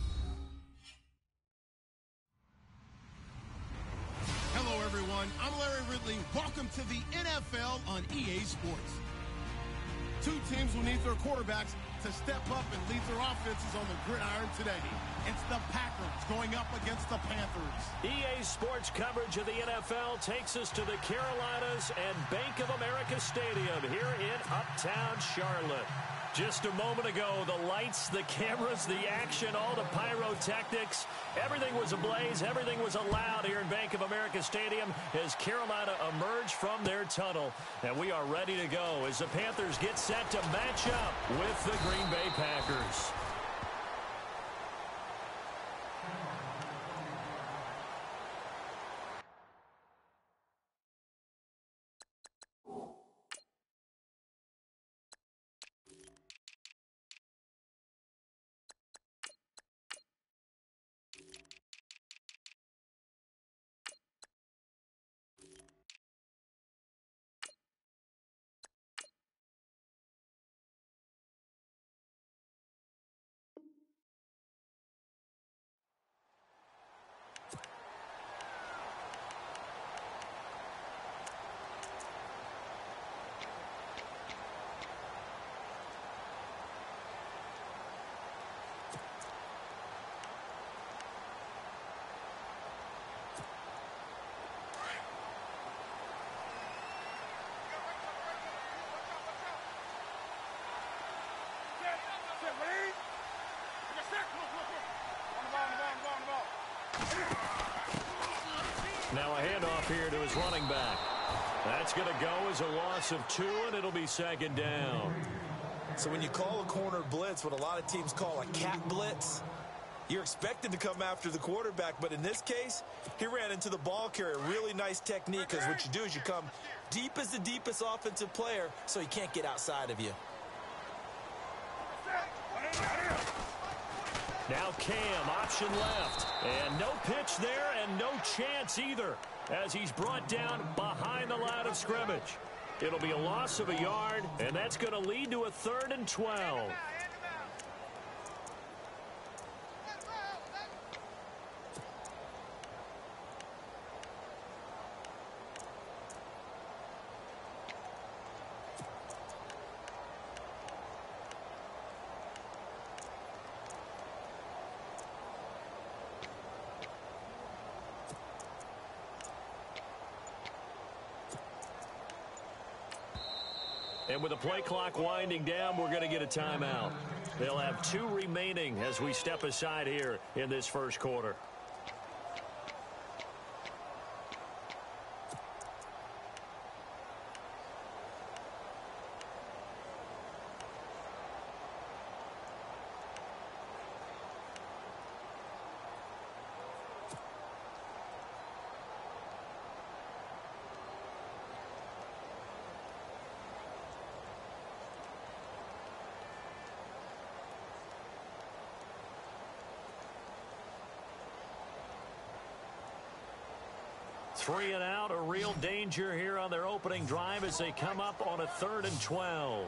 S1: Hello, everyone. I'm Larry Ridley. Welcome to the NFL on EA Sports. 2 teams will need their quarterbacks to step up and lead their offenses on the gridiron today. It's the Packers going up against the Panthers.
S2: EA Sports coverage of the NFL takes us to the Carolinas and Bank of America Stadium here in Uptown Charlotte. Just a moment ago, the lights, the cameras, the action, all the pyrotechnics, everything was ablaze, everything was allowed here in Bank of America Stadium as Carolina emerged from their tunnel. And we are ready to go as the Panthers get set to match up with the Green Bay Packers. Now a handoff here to his running back. That's going to go as a loss of 2, and it'll be second down.
S3: So when you call a corner blitz, what a lot of teams call a cat blitz, you're expected to come after the quarterback. But in this case, he ran into the ball carrier. Really nice technique, because what you do is you come deep as the deepest offensive player so he can't get outside of you.
S2: Now Cam, option left. And no pitch there and no chance either as he's brought down behind the line of scrimmage. It'll be a loss of a yard, and that's going to lead to a 3rd and 12. And with the play clock winding down, we're going to get a timeout. They'll have 2 remaining as we step aside here in this first quarter. 3 and out, a real danger here on their opening drive as they come up on a 3rd and 12.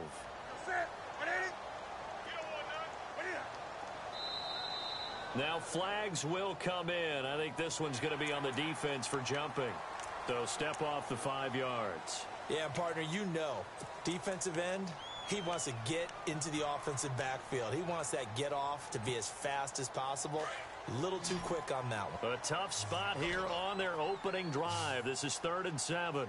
S2: Now flags will come in. I think this one's going to be on the defense for jumping. So step off the 5 yards.
S3: Yeah, partner, you know, defensive end, he wants to get into the offensive backfield. He wants that get off to be as fast as possible. A little too quick on that one.
S2: A tough spot here on their opening drive. This is 3rd and 7.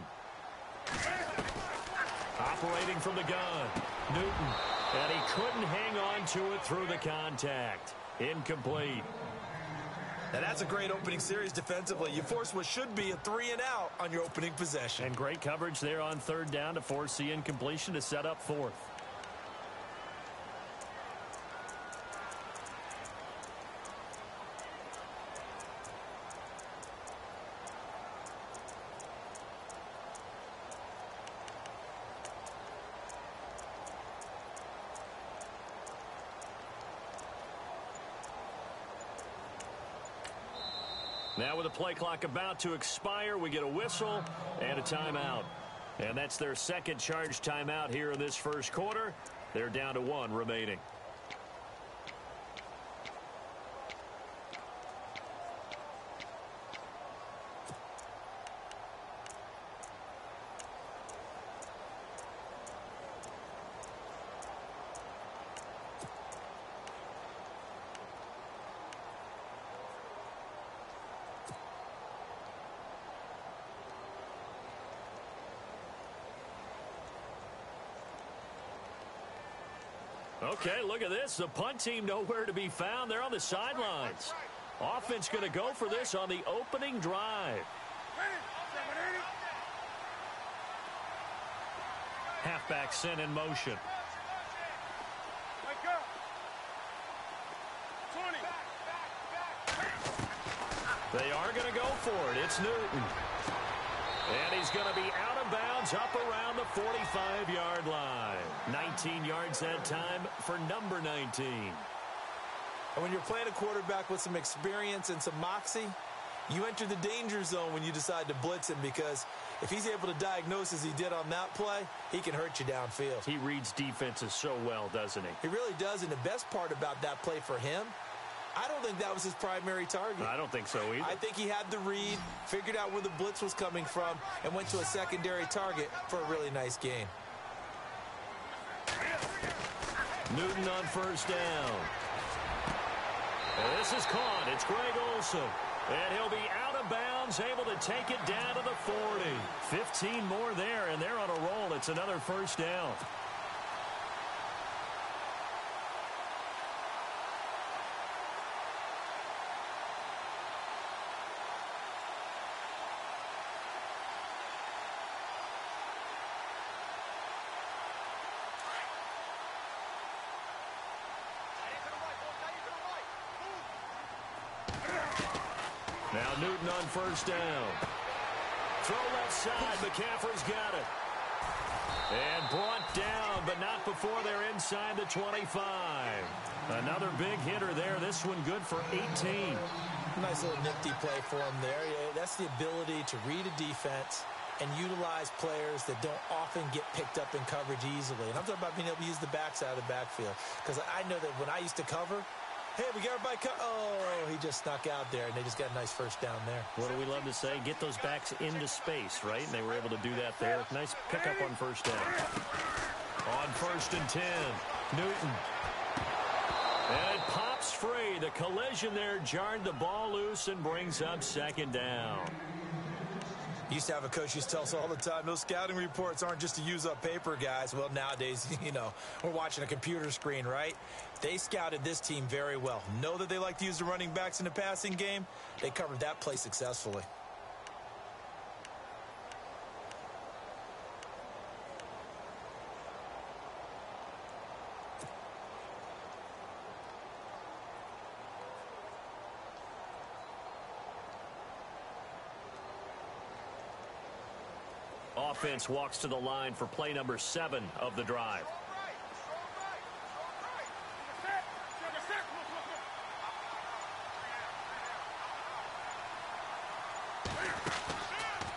S2: Operating from the gun, Newton. And he couldn't hang on to it through the contact. Incomplete.
S3: Now that's a great opening series defensively. You force what should be a 3 and out on your opening possession.
S2: And great coverage there on 3rd down to force the incompletion to set up 4th. Now with the play clock about to expire, we get a whistle and a timeout. And that's their second charge timeout here in this first quarter. They're down to 1 remaining. Okay, look at this. The punt team nowhere to be found. They're on the sidelines. Offense going to go for this on the opening drive. Halfback sent in motion. They are going to go for it. It's Newton. And he's going to be out of bounds up around the 45-yard line. 19 yards that time for number 19.
S3: And when you're playing a quarterback with some experience and some moxie, you enter the danger zone when you decide to blitz him, because if he's able to diagnose as he did on that play, he can hurt you downfield.
S2: He reads defenses so well, doesn't he?
S3: He really does, and the best part about that play for him, I don't think that was his primary target.
S2: I don't think so either.
S3: I think he had the read, figured out where the blitz was coming from, and went to a secondary target for a really nice gain.
S2: Newton on 1st down. And this is caught. It's Greg Olsen. And he'll be out of bounds, able to take it down to the 40. 15 more there, and they're on a roll. It's another 1st down. Now Newton on 1st down. Throw left side. McCaffrey's got it. And brought down, but not before they're inside the 25. Another big hitter there. This one good for 18.
S3: Nice little nifty play for him there. Yeah, that's the ability to read a defense and utilize players that don't often get picked up in coverage easily. And I'm talking about being able to use the backside of the backfield. Because I know that when I used to cover, hey, we got everybody oh, he just snuck out there, and they just got a nice 1st down there.
S2: What do we love to say? Get those backs into space, right? And they were able to do that there. Nice pickup on 1st down. On 1st and 10, Newton. And it pops free. The collision there jarred the ball loose and brings up 2nd down.
S3: Used to have a coach who used to tell us all the time, those scouting reports aren't just to use up paper, guys. Well, nowadays, you know, we're watching a computer screen, right? They scouted this team very well. Know that they like to use the running backs in the passing game. They covered that play successfully.
S2: Offense walks to the line for play number 7 of the drive.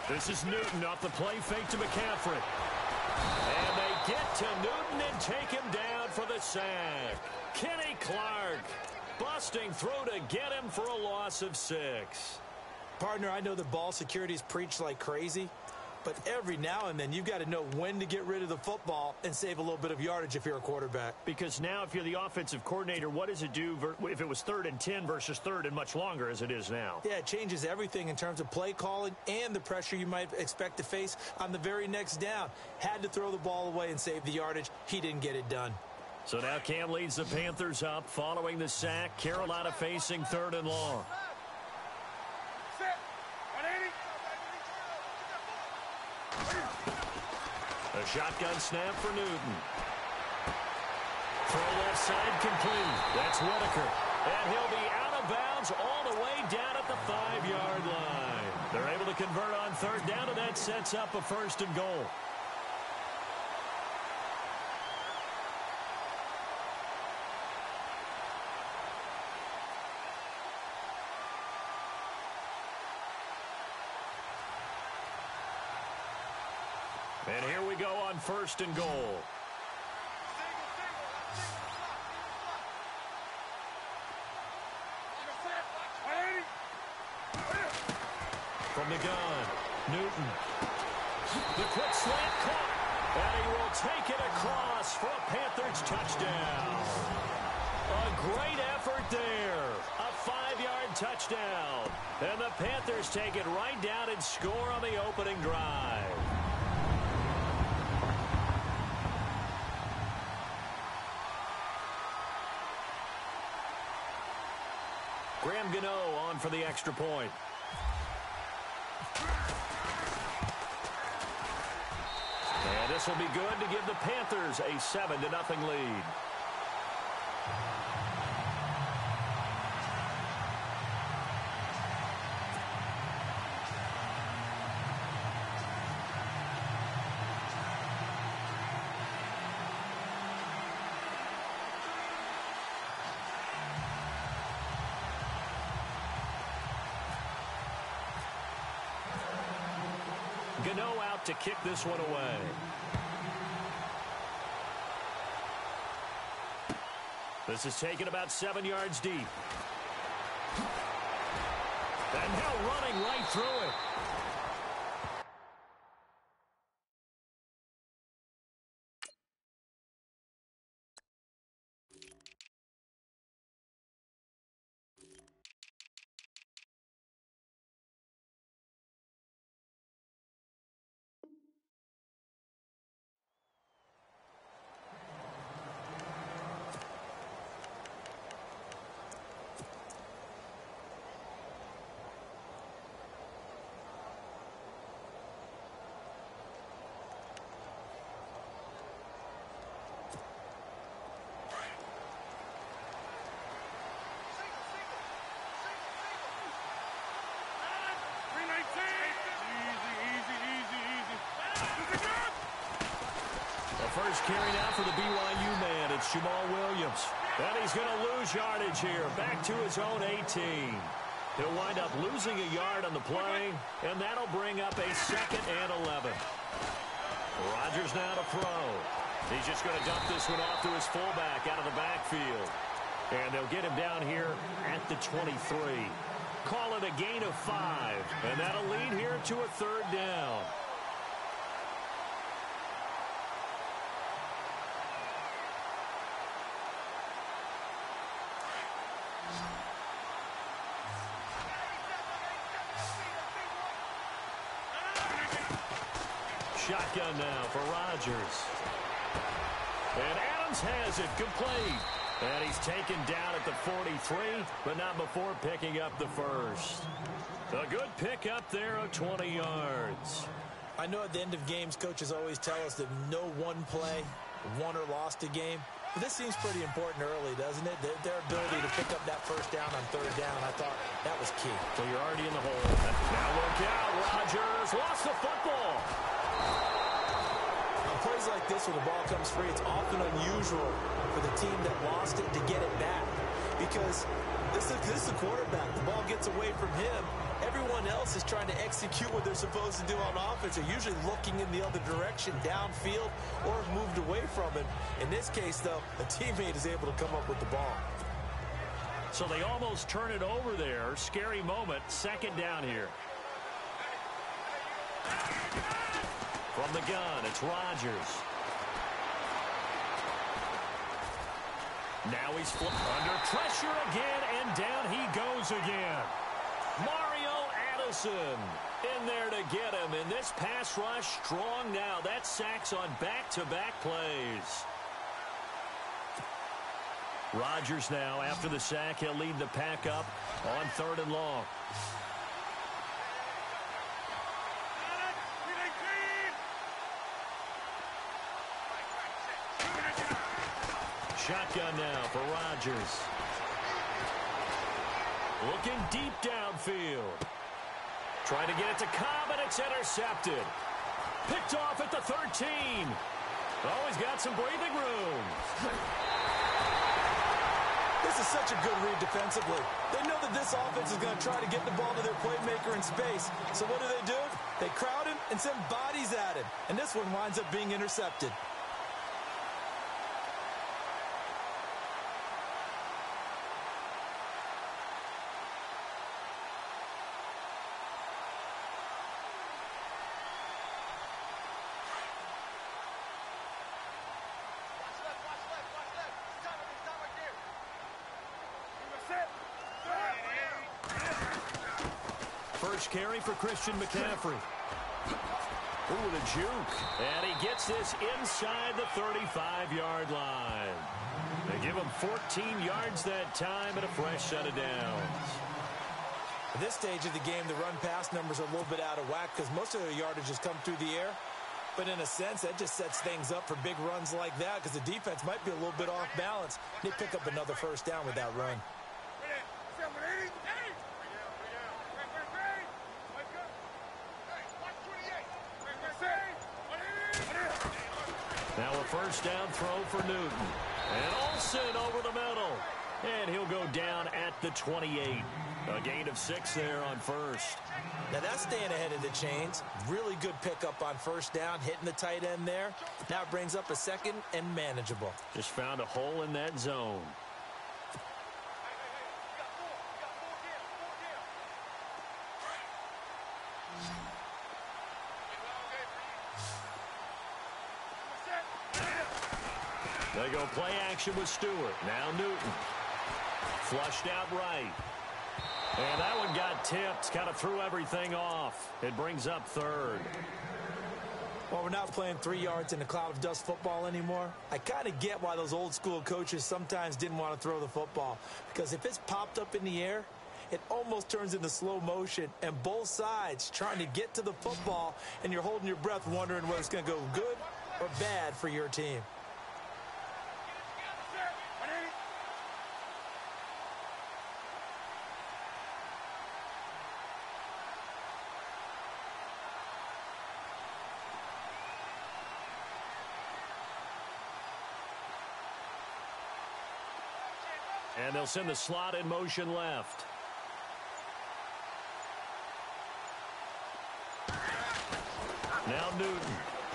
S2: This is Newton off the play fake to McCaffrey. And they get to Newton and take him down for the sack. Kenny Clark busting through to get him for a loss of 6.
S3: Partner, I know the ball security is preached like crazy, but every now and then you've got to know when to get rid of the football and save a little bit of yardage if you're a quarterback.
S2: Because now if you're the offensive coordinator, what does it do if it was 3rd and 10 versus 3rd and much longer as it is now?
S3: Yeah, it changes everything in terms of play calling and the pressure you might expect to face on the very next down. Had to throw the ball away and save the yardage. He didn't get it done.
S2: So now Cam leads the Panthers up following the sack. Carolina facing 3rd and long. A shotgun snap for Newton. Throw left side complete. That's Whitaker. And he'll be out of bounds all the way down at the 5-yard line. They're able to convert on 3rd down, and that sets up a 1st and goal. And here we go on 1st and goal. From the gun, Newton. The quick slant caught. And he will take it across for a Panthers touchdown. A great effort there. A 5-yard touchdown. And the Panthers take it right down and score on the opening drive. Graham Gano on for the extra point. And this will be good to give the Panthers a 7-0 lead. Gano out to kick this one away. This is taken about 7 yards deep. And now running right through it. First carry now for the BYU man. It's Jamal Williams. And he's going to lose yardage here. Back to his own 18. He'll wind up losing a yard on the play, and that'll bring up a 2nd and 11. Rodgers now to throw. He's just going to dump this one off to his fullback out of the backfield. And they'll get him down here at the 23. Call it a gain of 5. And that'll lead here to a 3rd down. Shotgun now for Rodgers. And Adams has it complete. And he's taken down at the 43, but not before picking up the 1st. A good pickup there of 20 yards.
S3: I know at the end of games, coaches always tell us that no one play won or lost a game. But this seems pretty important early, doesn't it? Their ability to pick up that 1st down on 3rd down, I thought that was key.
S2: So you're already in the hole. Now look out, Rodgers lost the football.
S3: On plays like this, when the ball comes free, it's often unusual for the team that lost it to get it back. Because this is a quarterback. The ball gets away from him, Everyone else is trying to execute what they're supposed to do on offense. They're usually looking in the other direction, downfield, or have moved away from it. In this case, though, a teammate is able to come up with the ball.
S2: So they almost turn it over there. Scary moment. Second down here. From the gun, it's Rodgers. Now he's under pressure again, and down he goes again. Mario Addison in there to get him. And this pass rush strong now. That's sacks on back-to-back plays. Rodgers now, after the sack, he'll lead the pack up on 3rd and long. Shotgun now for Rodgers. Looking deep downfield. Trying to get it to Cobb, and it's intercepted. Picked off at the 13. Oh, he's got some breathing room.
S3: This is such a good read defensively. They know that this offense is going to try to get the ball to their playmaker in space. So what do? They crowd him and send bodies at him. And this one winds up being intercepted.
S2: First carry for Christian McCaffrey. Ooh, the juke. And he gets this inside the 35-yard line. They give him 14 yards that time and a fresh set of downs.
S3: At this stage of the game, the run-pass numbers are a little bit out of whack because most of their yardage has come through the air. But in a sense, that just sets things up for big runs like that because the defense might be a little bit off balance. They pick up another first down with that run.
S2: Now a first down throw for Newton. And Olsen over the middle. And he'll go down at the 28. A gain of 6 there on first.
S3: Now that's staying ahead of the chains. Really good pickup on first down, hitting the tight end there. Now it brings up a second and manageable.
S2: Just found a hole in that zone. They go play action with Stewart. Now Newton. Flushed out right. And that one got tipped. Kind of threw everything off. It brings up 3rd.
S3: Well, we're not playing 3 yards in a cloud of dust football anymore. I kind of get why those old school coaches sometimes didn't want to throw the football. Because if it's popped up in the air, it almost turns into slow motion. And both sides trying to get to the football, and you're holding your breath wondering whether it's going to go good or bad for your team.
S2: And they'll send the slot in motion left. Now Newton.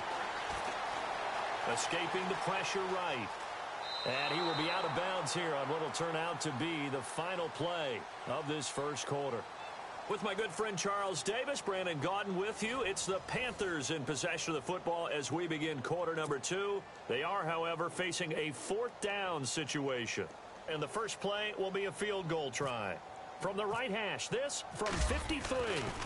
S2: Escaping the pressure right. And he will be out of bounds here on what will turn out to be the final play of this first quarter. With my good friend Charles Davis, Brandon Gaudin with you. It's the Panthers in possession of the football as we begin quarter number 2. They are, however, facing a 4th down situation. And the first play will be a field goal try. From the right hash, this from 53.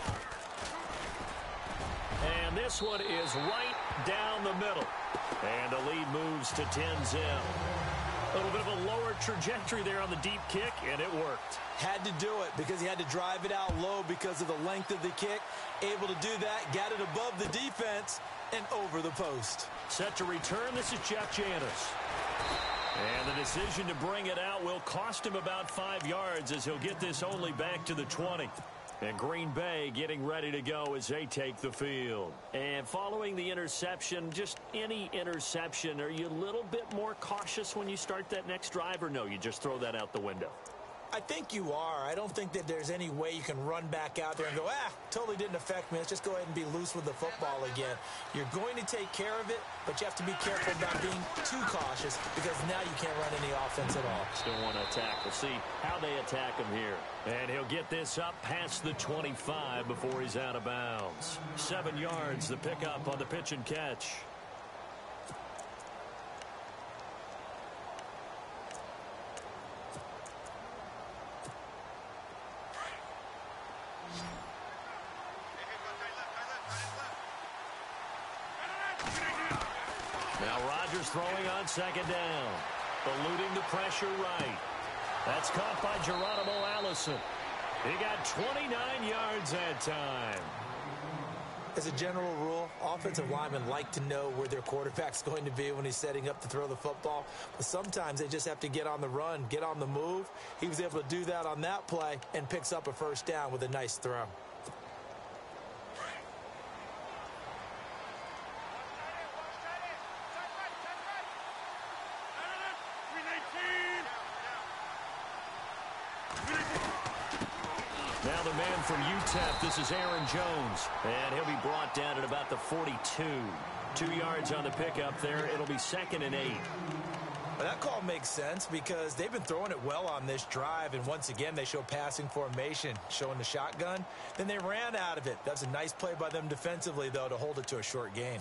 S2: And this one is right down the middle. And the lead moves to 10-0. A little bit of a lower trajectory there on the deep kick, and it worked.
S3: Had to do it because he had to drive it out low because of the length of the kick. Able to do that, got it above the defense, and over the post.
S2: Set to return, this is Jeff Janis. And the decision to bring it out will cost him about 5 yards as he'll get this only back to the 20. And Green Bay getting ready to go as they take the field. And following the interception, just any interception, are you a little bit more cautious when you start that next drive, or no, you just throw that out the window?
S3: I think you are. I don't think that there's any way you can run back out there and go, totally didn't affect me. Let's just go ahead and be loose with the football again. You're going to take care of it, but you have to be careful about being too cautious because now you can't run any offense at all.
S2: Still want to attack. We'll see how they attack him here. And he'll get this up past the 25 before he's out of bounds. 7 yards, the pickup on the pitch and catch. Now Rodgers throwing on second down. Eluding the pressure right. That's caught by Geronimo Allison. He got 29 yards that time.
S3: As a general rule, offensive linemen like to know where their quarterback's going to be when he's setting up to throw the football. But sometimes they just have to get on the run, get on the move. He was able to do that on that play and picks up a first down with a nice throw.
S2: Now the man from UTEP, this is Aaron Jones, and he'll be brought down at about the 42. 2 yards on the pickup there. It'll be 2nd and 8.
S3: Well, that call makes sense because they've been throwing it well on this drive, and once again they show passing formation, showing the shotgun. Then they ran out of it. That's a nice play by them defensively, though, to hold it to a short gain.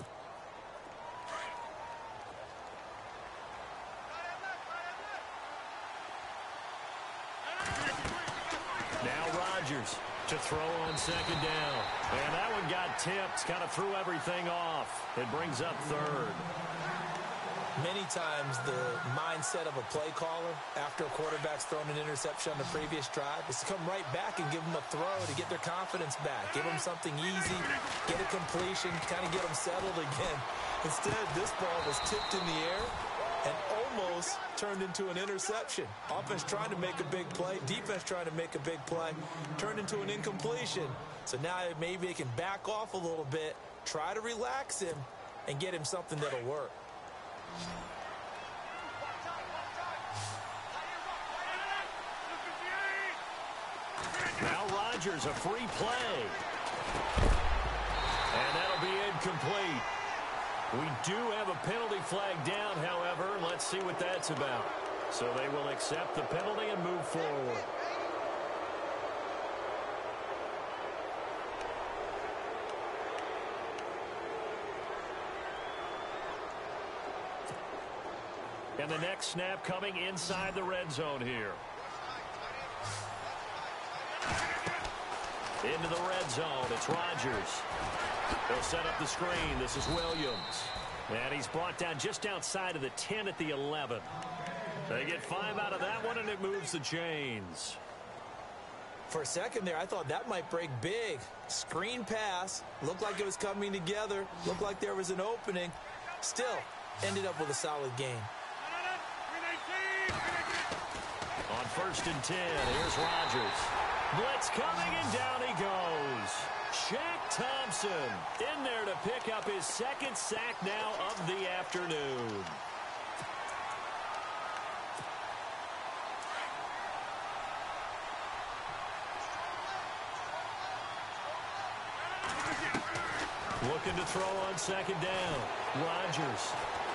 S2: Now Rodgers to throw on second down. And that one got tipped, kind of threw everything off. It brings up 3rd.
S3: Many times the mindset of a play caller after a quarterback's thrown an interception on the previous drive is to come right back and give them a throw to get their confidence back. Give them something easy, get a completion, kind of get them settled again. Instead, this ball was tipped in the air and almost turned into an interception. Offense trying to make a big play, defense trying to make a big play, turned into an incompletion. So now maybe they can back off a little bit, try to relax him, and get him something that'll work.
S2: Now Rodgers, a free play. And that'll be incomplete. We do have a penalty flag down, however. Let's see what that's about. So they will accept the penalty and move forward. And the next snap coming inside the red zone here. Into the red zone, it's Rodgers. They'll set up the screen. This is Williams. And he's brought down just outside of the 10 at the 11. They get 5 out of that one, and it moves the chains.
S3: For a second there, I thought that might break big. Screen pass. Looked like it was coming together. Looked like there was an opening. Still, ended up with a solid gain.
S2: On 1st and 10, here's Rodgers. Blitz coming, and down he goes. Shaq Thompson in there to pick up his 2nd sack now of the afternoon. Looking to throw on second down. Rodgers.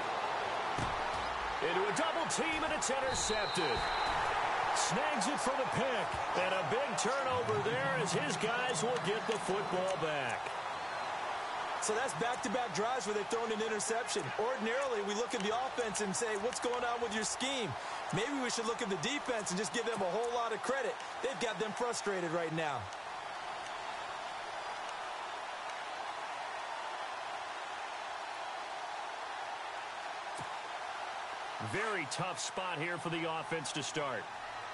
S2: Into a double team, and it's intercepted. Snags it for the pick. And a big turnover there as his guys will get the football back.
S3: So that's back-to-back drives where they've thrown an interception. Ordinarily, we look at the offense and say, what's going on with your scheme? Maybe we should look at the defense and just give them a whole lot of credit. They've got them frustrated right now.
S2: Very tough spot here for the offense to start.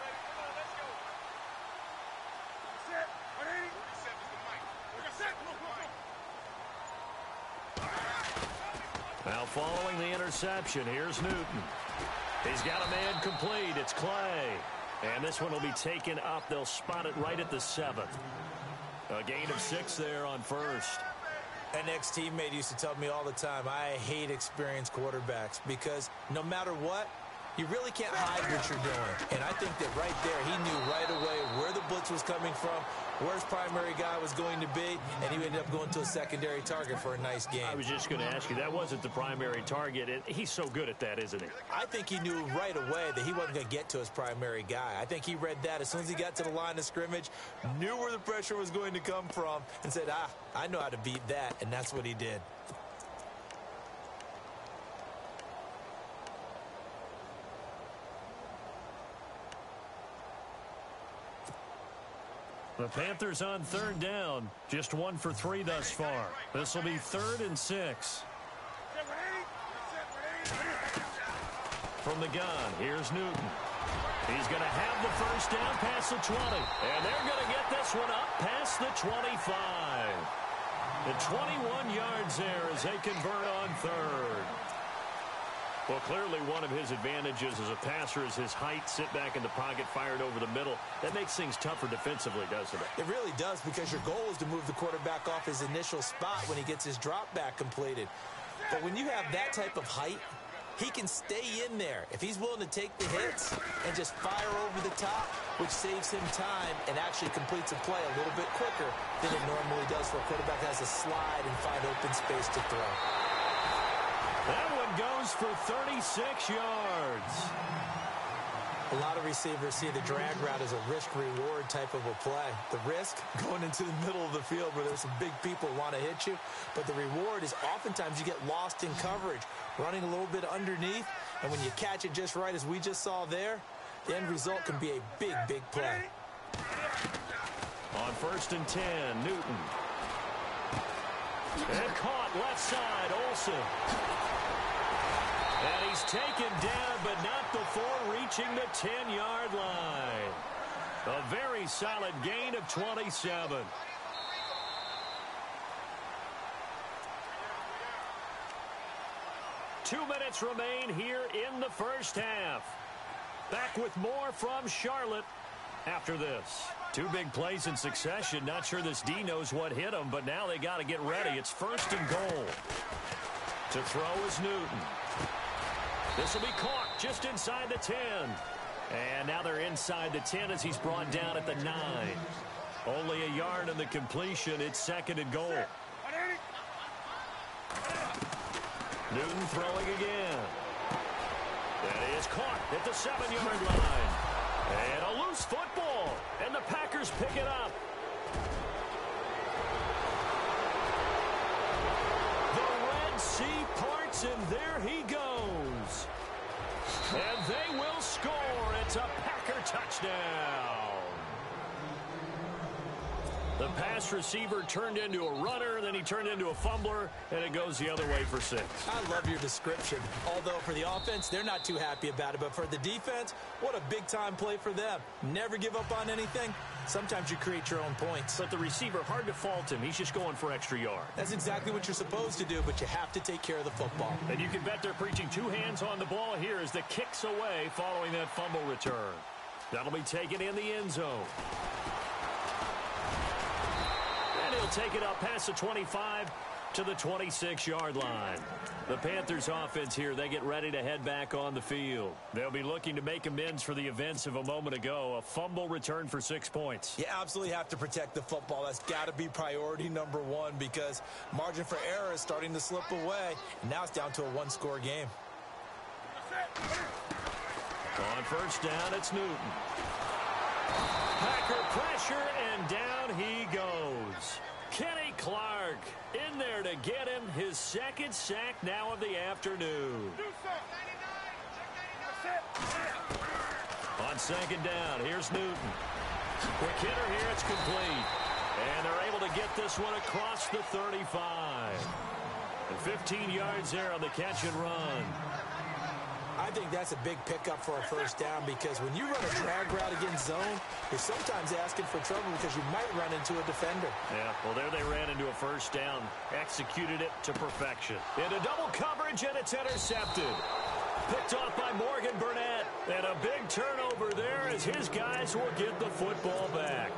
S2: Now following the interception, here's Newton. He's got a man complete. It's Clay. And this one will be taken up. They'll spot it right at the 7. A gain of 6 there on 1st.
S3: An ex-teammate used to tell me all the time, I hate experienced quarterbacks because no matter what, You really can't hide what you're doing. And I think that right there, he knew right away where the blitz was coming from, where his primary guy was going to be, and he ended up going to a secondary target for a nice game.
S2: I was just going to ask you, that wasn't the primary target. He's so good at that, isn't he?
S3: I think he knew right away that he wasn't going to get to his primary guy. I think he read that as soon as he got to the line of scrimmage, knew where the pressure was going to come from, and said, I know how to beat that, and that's what he did.
S2: The Panthers on third down. Just 1 for 3 thus far. This will be 3rd and 6. From the gun, here's Newton. He's going to have the first down past the 20. And they're going to get this one up past the 25. The 21 yards there as they convert on third. Well, clearly one of his advantages as a passer is his height, sit back in the pocket, fired over the middle. That makes things tougher defensively, doesn't it?
S3: It really does, because your goal is to move the quarterback off his initial spot when he gets his drop back completed. But when you have that type of height, he can stay in there if he's willing to take the hits and just fire over the top, which saves him time and actually completes a play a little bit quicker than it normally does for a quarterback that has to slide and find open space to throw.
S2: That one goes for 36 yards.
S3: A lot of receivers see the drag route as a risk-reward type of a play. The risk, going into the middle of the field where there's some big people who want to hit you. But the reward is oftentimes you get lost in coverage, running a little bit underneath. And when you catch it just right, as we just saw there, the end result can be a big, big play.
S2: On 1st and 10, Newton. And caught left side, Olsen. And he's taken down, but not before reaching the 10-yard line. A very solid gain of 27. Two minutes remain here in the first half. Back with more from Charlotte after this. 2 big plays in succession. Not sure this D knows what hit him, but now they got to get ready. It's 1st and goal. To throw is Newton. This will be caught just inside the 10. And now they're inside the 10 as he's brought down at the 9. Only a yard in the completion. It's 2nd and goal. Newton throwing again. That is caught at the 7-yard line. And a loose football. And the Packers pick it up. The Red Sea parts, and there he goes. And they will score. It's a Packer touchdown. The pass receiver turned into a runner, then he turned into a fumbler, and it goes the other way for 6.
S3: I love your description. Although for the offense, they're not too happy about it. But for the defense, what a big-time play for them. Never give up on anything. Sometimes you create your own points.
S2: But the receiver, hard to fault him. He's just going for extra yards.
S3: That's exactly what you're supposed to do, but you have to take care of the football.
S2: And you can bet they're preaching 2 hands on the ball here as the kick's away following that fumble return. That'll be taken in the end zone. And he'll take it up past the 25 to the 26-yard line. The Panthers offense here, they get ready to head back on the field. They'll be looking to make amends for the events of a moment ago. A fumble return for 6 points.
S3: You absolutely have to protect the football. That's got to be priority number 1 because margin for error is starting to slip away. And now it's down to a 1-score game.
S2: On 1st down, it's Newton. Packer pressure, and down he goes. Kenny Clark in there to get him his 2nd sack now of the afternoon. On 2nd down, here's Newton. Quick hitter here, it's complete. And they're able to get this one across the 35. And 15 yards there on the catch and run.
S3: I think that's a big pickup for a 1st down because when you run a drag route against zone, you're sometimes asking for trouble because you might run into a defender.
S2: Yeah, well, there they ran into a 1st down. Executed it to perfection. Into double coverage, and it's intercepted. Picked off by Morgan Burnett. And a big turnover there as his guys will get the football back.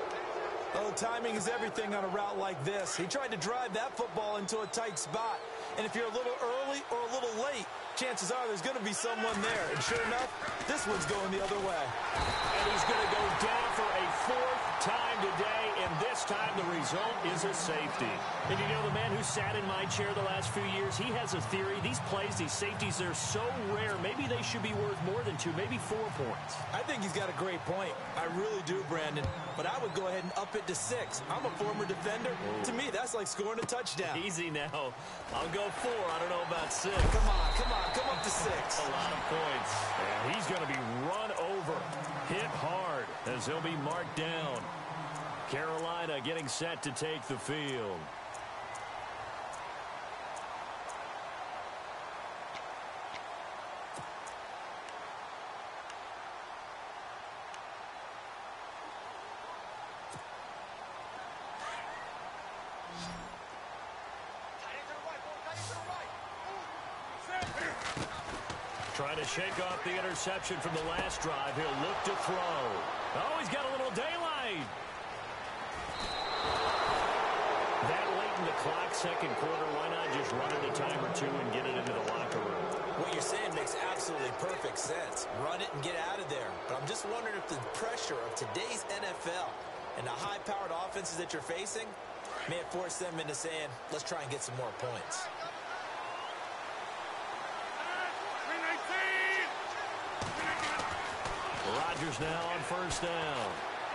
S3: Oh, timing is everything on a route like this. He tried to drive that football into a tight spot. And if you're a little early or a little late, chances are there's going to be someone there. And sure enough, this one's going the other way.
S2: And he's going to go down for a fourth time today, and this time the result is a safety. And you know, the man who sat in my chair the last few years, he has a theory. These plays, these safeties, they're so rare. Maybe they should be worth more than 2, maybe 4 points.
S3: I think he's got a great point. I really do, Brandon. But I would go ahead and up it to 6. I'm a former defender. Oh. To me, that's like scoring a touchdown.
S2: Easy now. I'll go 4. I don't know about 6.
S3: Come up to 6.
S2: A lot of points. And he's going to be run over, hit hard as he'll be marked down. Carolina getting set to take the field. Trying to shake off the interception from the last drive. He'll look to throw. Oh, he's got a little daylight. That late in the clock, second quarter, why not just run it a time or 2 and get it into the locker room?
S3: What you're saying makes absolutely perfect sense. Run it and get out of there. But I'm just wondering if the pressure of today's NFL and the high-powered offenses that you're facing may have forced them into saying, let's try and get some more points.
S2: Rodgers now on first down.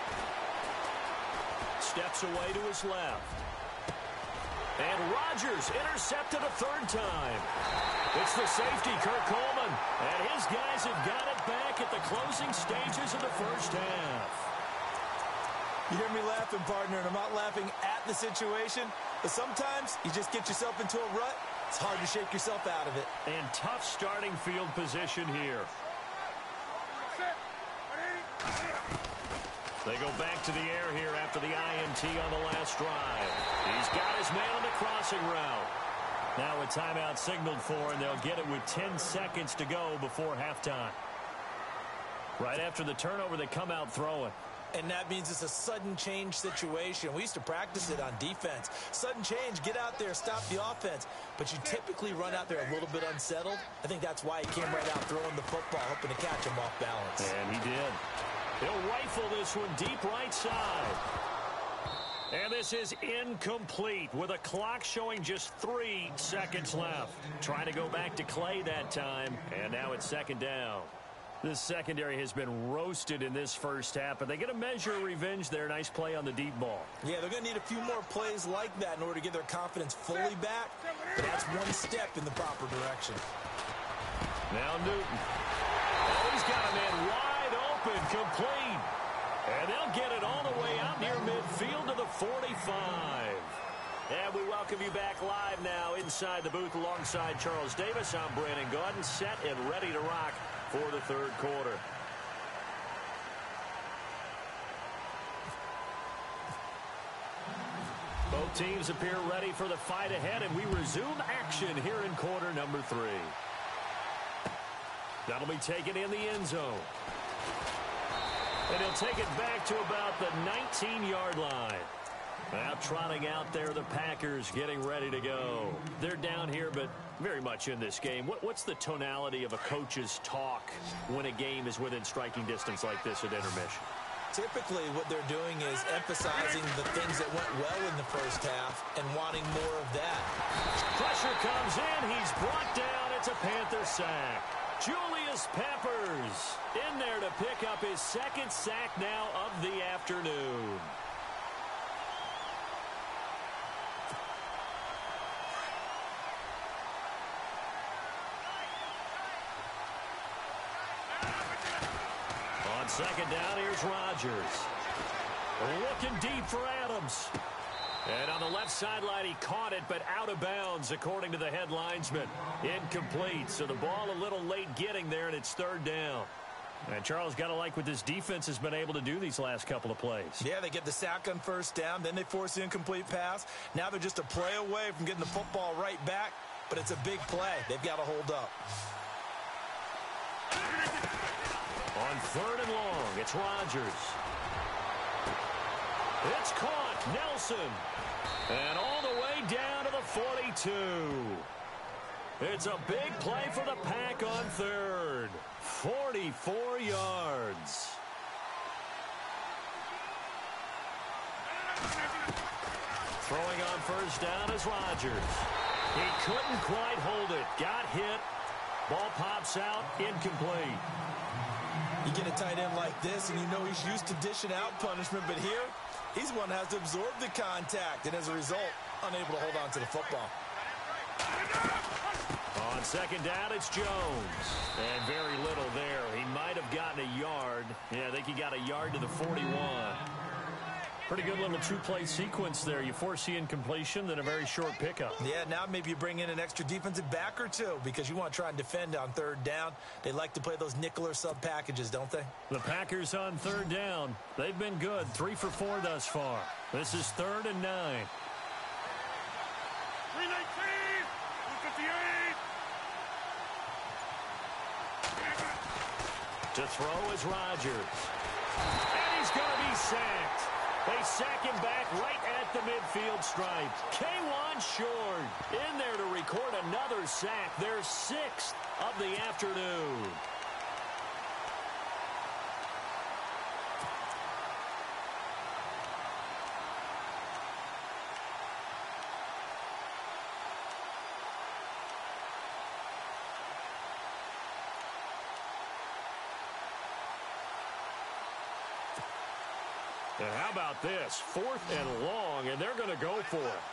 S2: Steps away to his left. And Rodgers intercepted a 3rd time. It's the safety, Kirk Coleman. And his guys have got it back at the closing stages of the first half.
S3: You hear me laughing, partner, and I'm not laughing at the situation, but sometimes you just get yourself into a rut. It's hard to shake yourself out of it.
S2: And tough starting field position here. They go back to the air here after the INT on the last drive. He's got his man on the crossing route. Now a timeout signaled for, and they'll get it with 10 seconds to go before halftime. Right after the turnover, they come out throwing.
S3: And that means it's a sudden change situation. We used to practice it on defense. Sudden change, get out there, stop the offense. But you typically run out there a little bit unsettled. I think that's why he came right out throwing the football, hoping to catch him off balance.
S2: And he did. He'll rifle this one deep right side. And this is incomplete with a clock showing just 3 seconds left. Trying to go back to Clay that time. And now it's 2nd down. This secondary has been roasted in this first half, but they get a measure of revenge there. Nice play on the deep ball.
S3: Yeah, they're going to need a few more plays like that in order to get their confidence fully back. But that's one step in the proper direction.
S2: Now Newton. Oh, he's got a man wide open, complete. And they'll get it all the way out near midfield to the 45. And we welcome you back live now inside the booth alongside Charles Davis. I'm Brandon Gaudin, set and ready to rock for the 3rd quarter. Both teams appear ready for the fight ahead, and we resume action here in quarter number 3. That'll be taken in the end zone. And he'll take it back to about the 19-yard line. Now trotting out there, the Packers getting ready to go. They're down here, but very much in this game. What's the tonality of a coach's talk when a game is within striking distance like this at intermission?
S3: Typically, what they're doing is emphasizing the things that went well in the first half and wanting more of that.
S2: Pressure comes in. He's brought down. It's a Panther sack. Julius Peppers in there to pick up his 2nd sack now of the afternoon. On 2nd down, here's Rodgers. Looking deep for Adams. And on the left sideline, he caught it, but out of bounds, according to the head linesman. Incomplete, so the ball a little late getting there, and it's 3rd down. And Charles, got to like what this defense has been able to do these last couple of plays.
S3: Yeah, they get the sack on 1st down, then they force the incomplete pass. Now they're just a play away from getting the football right back, but it's a big play. They've got to hold up.
S2: On 3rd and long, it's Rodgers. It's caught. Nelson. And all the way down to the 42. It's a big play for the Pack on third. 44 yards. Throwing on first down is Rodgers. He couldn't quite hold it. Got hit. Ball pops out. Incomplete.
S3: You get a tight end like this, and you know he's used to dishing out punishment, but here, he's the one that has to absorb the contact, and as a result, unable to hold on to the football.
S2: On second down, it's Jones. And very little there. He might have gotten a yard. Yeah, I think he got a yard to the 41. Pretty good little two-play sequence there. You force the incompletion, then a very short pickup.
S3: Yeah, now maybe you bring in an extra defensive back or two because you want to try and defend on third down. They like to play those nickel or sub packages, don't they?
S2: The Packers on third down. They've been good. 3 for 4 thus far. This is 3rd and 9.
S1: 319, 258.
S2: To throw is Rodgers. And he's going to be sacked. They sack him back right at the midfield stripe. K'Waun Short in there to record another sack. Their 6th of the afternoon. And how about this? 4th and long, and they're going to go for it.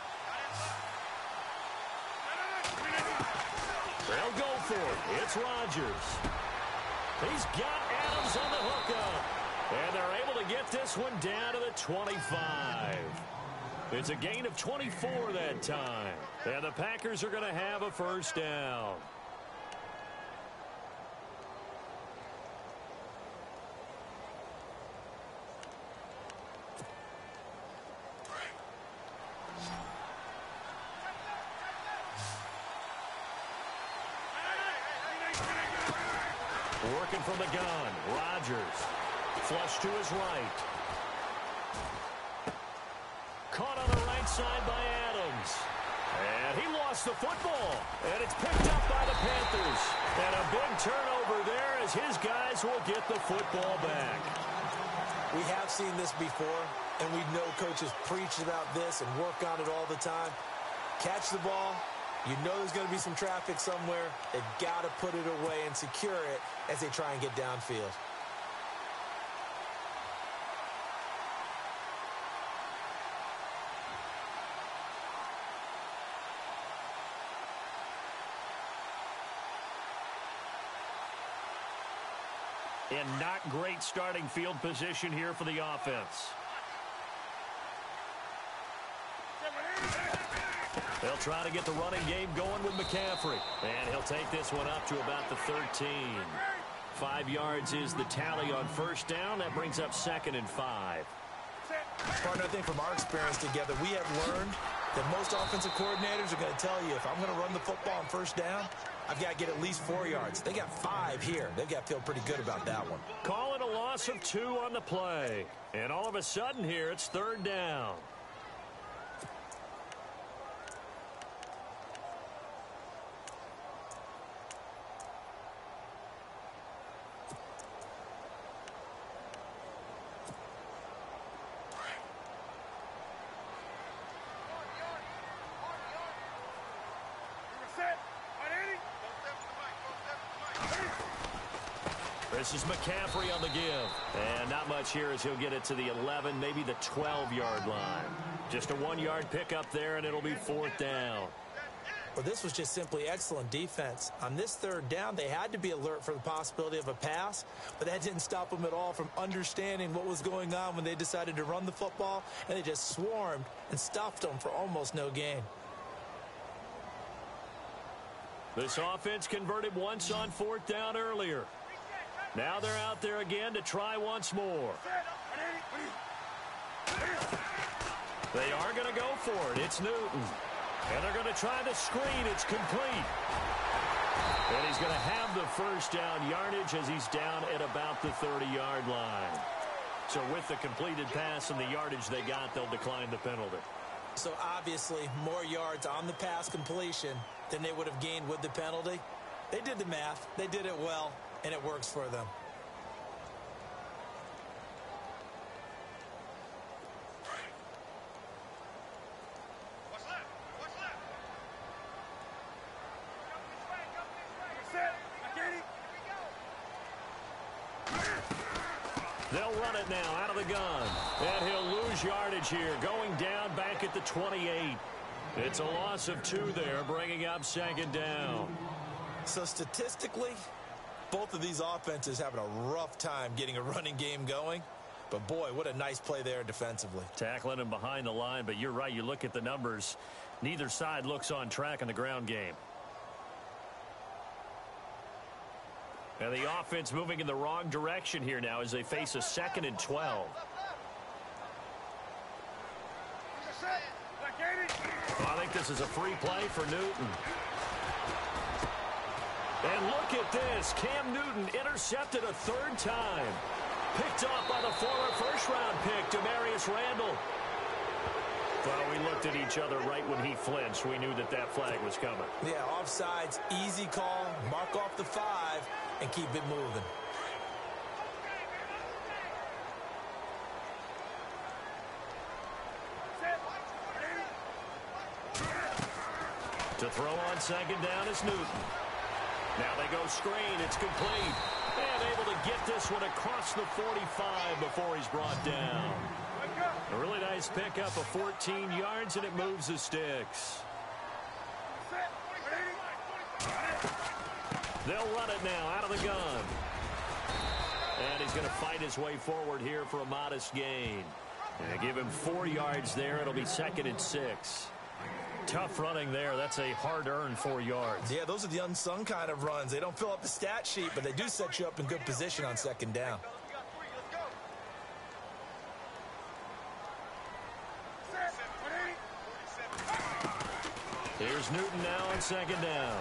S2: They'll go for it. It's Rodgers. He's got Adams on the hookup. And they're able to get this one down to the 25. It's a gain of 24 that time. And the Packers are going to have a first down. Working from the gun, Rodgers. Flush to his right. Caught on the right side by Adams. And he lost the football. And it's picked up by the Panthers. And a big turnover there as his guys will get the football back.
S3: We have seen this before, and we know coaches preach about this and work on it all the time. Catch the ball. You know there's going to be some traffic somewhere. They've got to put it away and secure it as they try and get downfield.
S2: And not great starting field position here for the offense. They'll try to get the running game going with McCaffrey. And he'll take this one up to about the 13. 5 yards is the tally on first down. That brings up 2nd and 5.
S3: Partner, I think from our experience together, we have learned that most offensive coordinators are going to tell you, if I'm going to run the football on first down, I've got to get at least 4 yards. They got 5 here. They've got to feel pretty good about that one.
S2: Call it a loss of 2 on the play. And all of a sudden here, it's 3rd down. This is McCaffrey on the give. And not much here as he'll get it to the 11, maybe the 12-yard line. Just a 1-yard pickup there, and it'll be 4th down.
S3: Well, this was just simply excellent defense. On this 3rd down, they had to be alert for the possibility of a pass, but that didn't stop them at all from understanding what was going on when they decided to run the football, and they just swarmed and stuffed them for almost no gain.
S2: This offense converted once on 4th down earlier. Now they're out there again to try once more. They are going to go for it. It's Newton. And they're going to try the screen. It's complete. And he's going to have the first down yardage as he's down at about the 30-yard line. So with the completed pass and the yardage they got, they'll decline the penalty.
S3: So obviously more yards on the pass completion than they would have gained with the penalty. They did the math. They did it well, and it works for them.
S2: They'll run it now out of the gun. And he'll lose yardage here, going down back at the 28. It's a loss of 2 there, bringing up second down.
S3: So statistically, both of these offenses having a rough time getting a running game going. But, boy, what a nice play there defensively.
S2: Tackling him behind the line, but you're right. You look at the numbers. Neither side looks on track in the ground game. And the offense moving in the wrong direction here now as they face a 2nd and 12. Well, I think this is a free play for Newton. And look at this. Cam Newton intercepted a 3rd time. Picked off by the former first-round pick, Demarius Randall. Well, we looked at each other right when he flinched. We knew that that flag was coming.
S3: Yeah, offsides, easy call. Mark off the 5 and keep it moving.
S2: To throw on second down is Newton. Now they go screen. It's complete. And able to get this one across the 45 before he's brought down. A really nice pickup of 14 yards, and it moves the sticks. They'll run it now out of the gun. And he's going to fight his way forward here for a modest gain. And give him 4 yards there. It'll be 2nd and 6. Tough running there. That's a hard-earned 4 yards.
S3: Yeah, those are the unsung kind of runs. They don't fill up the stat sheet, but they do set you up in good position on second down.
S2: Here's Newton now on second down.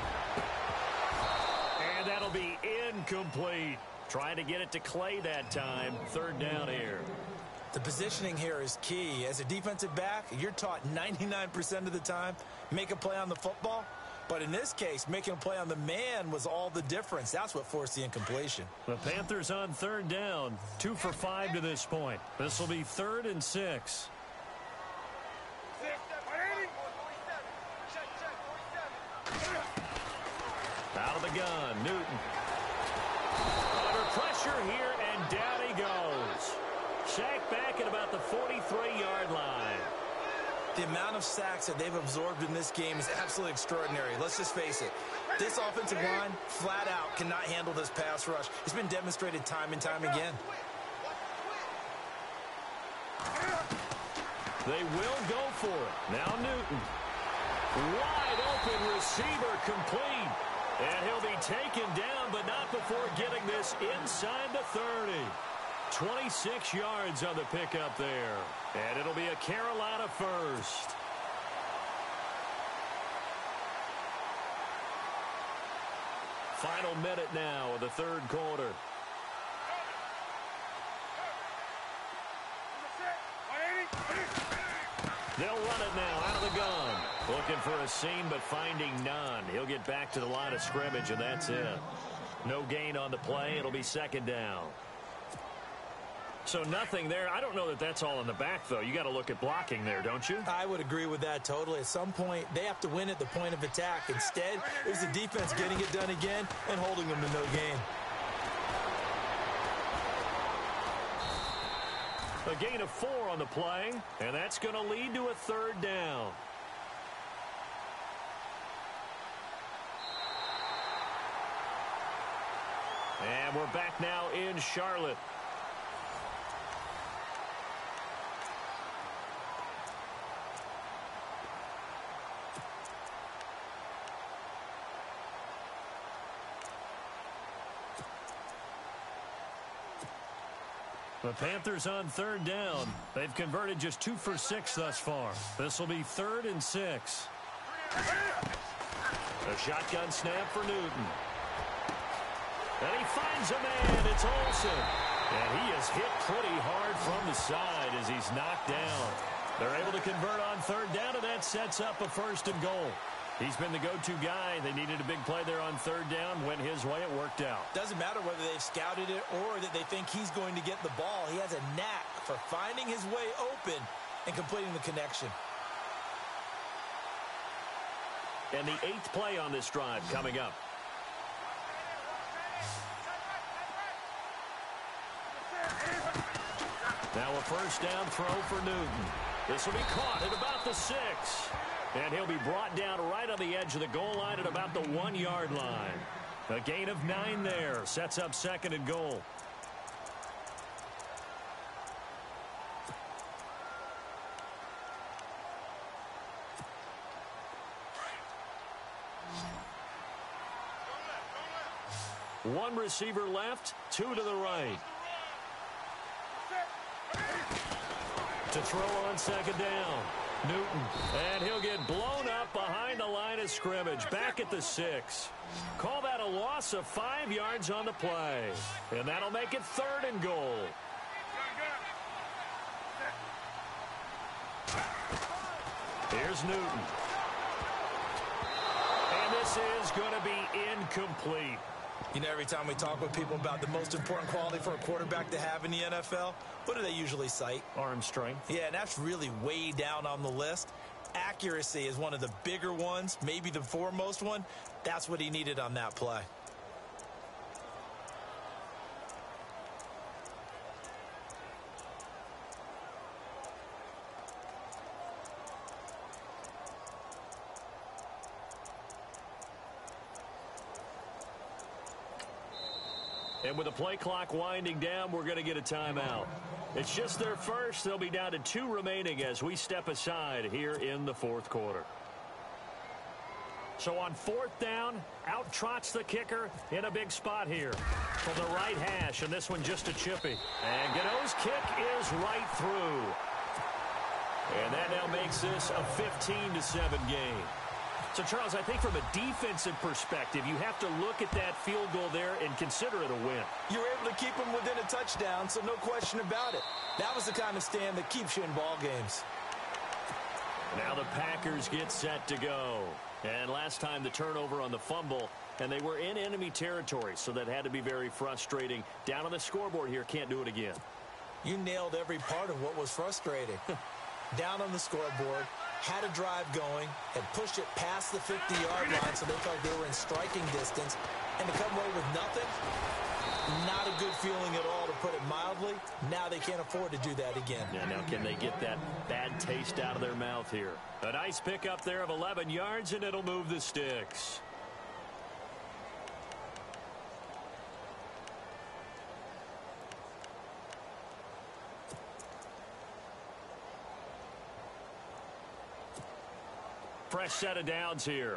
S2: And that'll be incomplete. Trying to get it to Clay that time. 3rd down here.
S3: The positioning here is key. As a defensive back, you're taught 99% of the time, make a play on the football. But in this case, making a play on the man was all the difference. That's what forced the incompletion.
S2: The Panthers on 3rd down. 2 for 5 to this point. This will be 3rd and 6. Out of the gun, Newton. Under pressure here, and down he goes. Sacked back at about the 43-yard line.
S3: The amount of sacks that they've absorbed in this game is absolutely extraordinary. Let's just face it. This offensive line, flat out, cannot handle this pass rush. It's been demonstrated time and time again.
S2: They will go for it. Now Newton. Wide open receiver complete. And he'll be taken down, but not before getting this inside the 30. 26 yards on the pickup there. And it'll be a Carolina first. Final minute now of the 3rd quarter. They'll run it now out of the gun. Looking for a seam, but finding none. He'll get back to the line of scrimmage, and that's it. No gain on the play. It'll be 2nd down. So nothing there. I don't know that that's all in the back, though. You got to look at blocking there, don't you?
S3: I would agree with that totally. At some point, they have to win at the point of attack. Instead, it was the defense getting it done again and holding them to no gain.
S2: A gain of 4 on the play, and that's going to lead to a 3rd down. And we're back now in Charlotte. The Panthers on 3rd down. They've converted just 2 for 6 thus far. This will be 3rd and 6. A shotgun snap for Newton. And he finds a man. It's Olsen. And he is hit pretty hard from the side as he's knocked down. They're able to convert on 3rd down, and that sets up a 1st and goal. He's been the go-to guy. They needed a big play there on third down. Went his way. It worked out.
S3: Doesn't matter whether they've scouted it or that they think he's going to get the ball. He has a knack for finding his way open and completing the connection.
S2: And the 8th play on this drive coming up. Now a first down throw for Newton. This will be caught at about the 6. And he'll be brought down right on the edge of the goal line at about the 1-yard line. A gain of 9 there. Sets up 2nd and goal. One receiver left, 2 to the right. To throw on 2nd down. Newton, and he'll get blown up behind the line of scrimmage, back at the 6. Call that a loss of 5 yards on the play, and that'll make it 3rd and goal. Here's Newton. And this is going to be incomplete.
S3: You know, every time we talk with people about the most important quality for a quarterback to have in the NFL, what do they usually cite?
S2: Arm strength.
S3: Yeah, and that's really way down on the list. Accuracy is one of the bigger ones, maybe the foremost one. That's what he needed on that play.
S2: And with the play clock winding down, we're going to get a timeout. It's just their first. They'll be down to 2 remaining as we step aside here in the 4th quarter. So on 4th down, out trots the kicker in a big spot here from the right hash, and this one just a chippy. And Gano's kick is right through. And that now makes this a 15-7 game. So, Charles, I think from a defensive perspective, you have to look at that field goal there and consider it a win.
S3: You were able to keep them within a touchdown, so no question about it. That was the kind of stand that keeps you in ball games.
S2: Now the Packers get set to go. And last time the turnover on the fumble, and they were in enemy territory, so that had to be very frustrating. Down on the scoreboard here, can't do it again.
S3: You nailed every part of what was frustrating. Down on the scoreboard, had a drive going, had pushed it past the 50-yard line so they felt they were in striking distance, and to come away with nothing, not a good feeling at all, to put it mildly. Now they can't afford to do that again.
S2: Yeah, now can they get that bad taste out of their mouth here? A nice pickup there of 11 yards, and it'll move the sticks. Fresh set of downs here.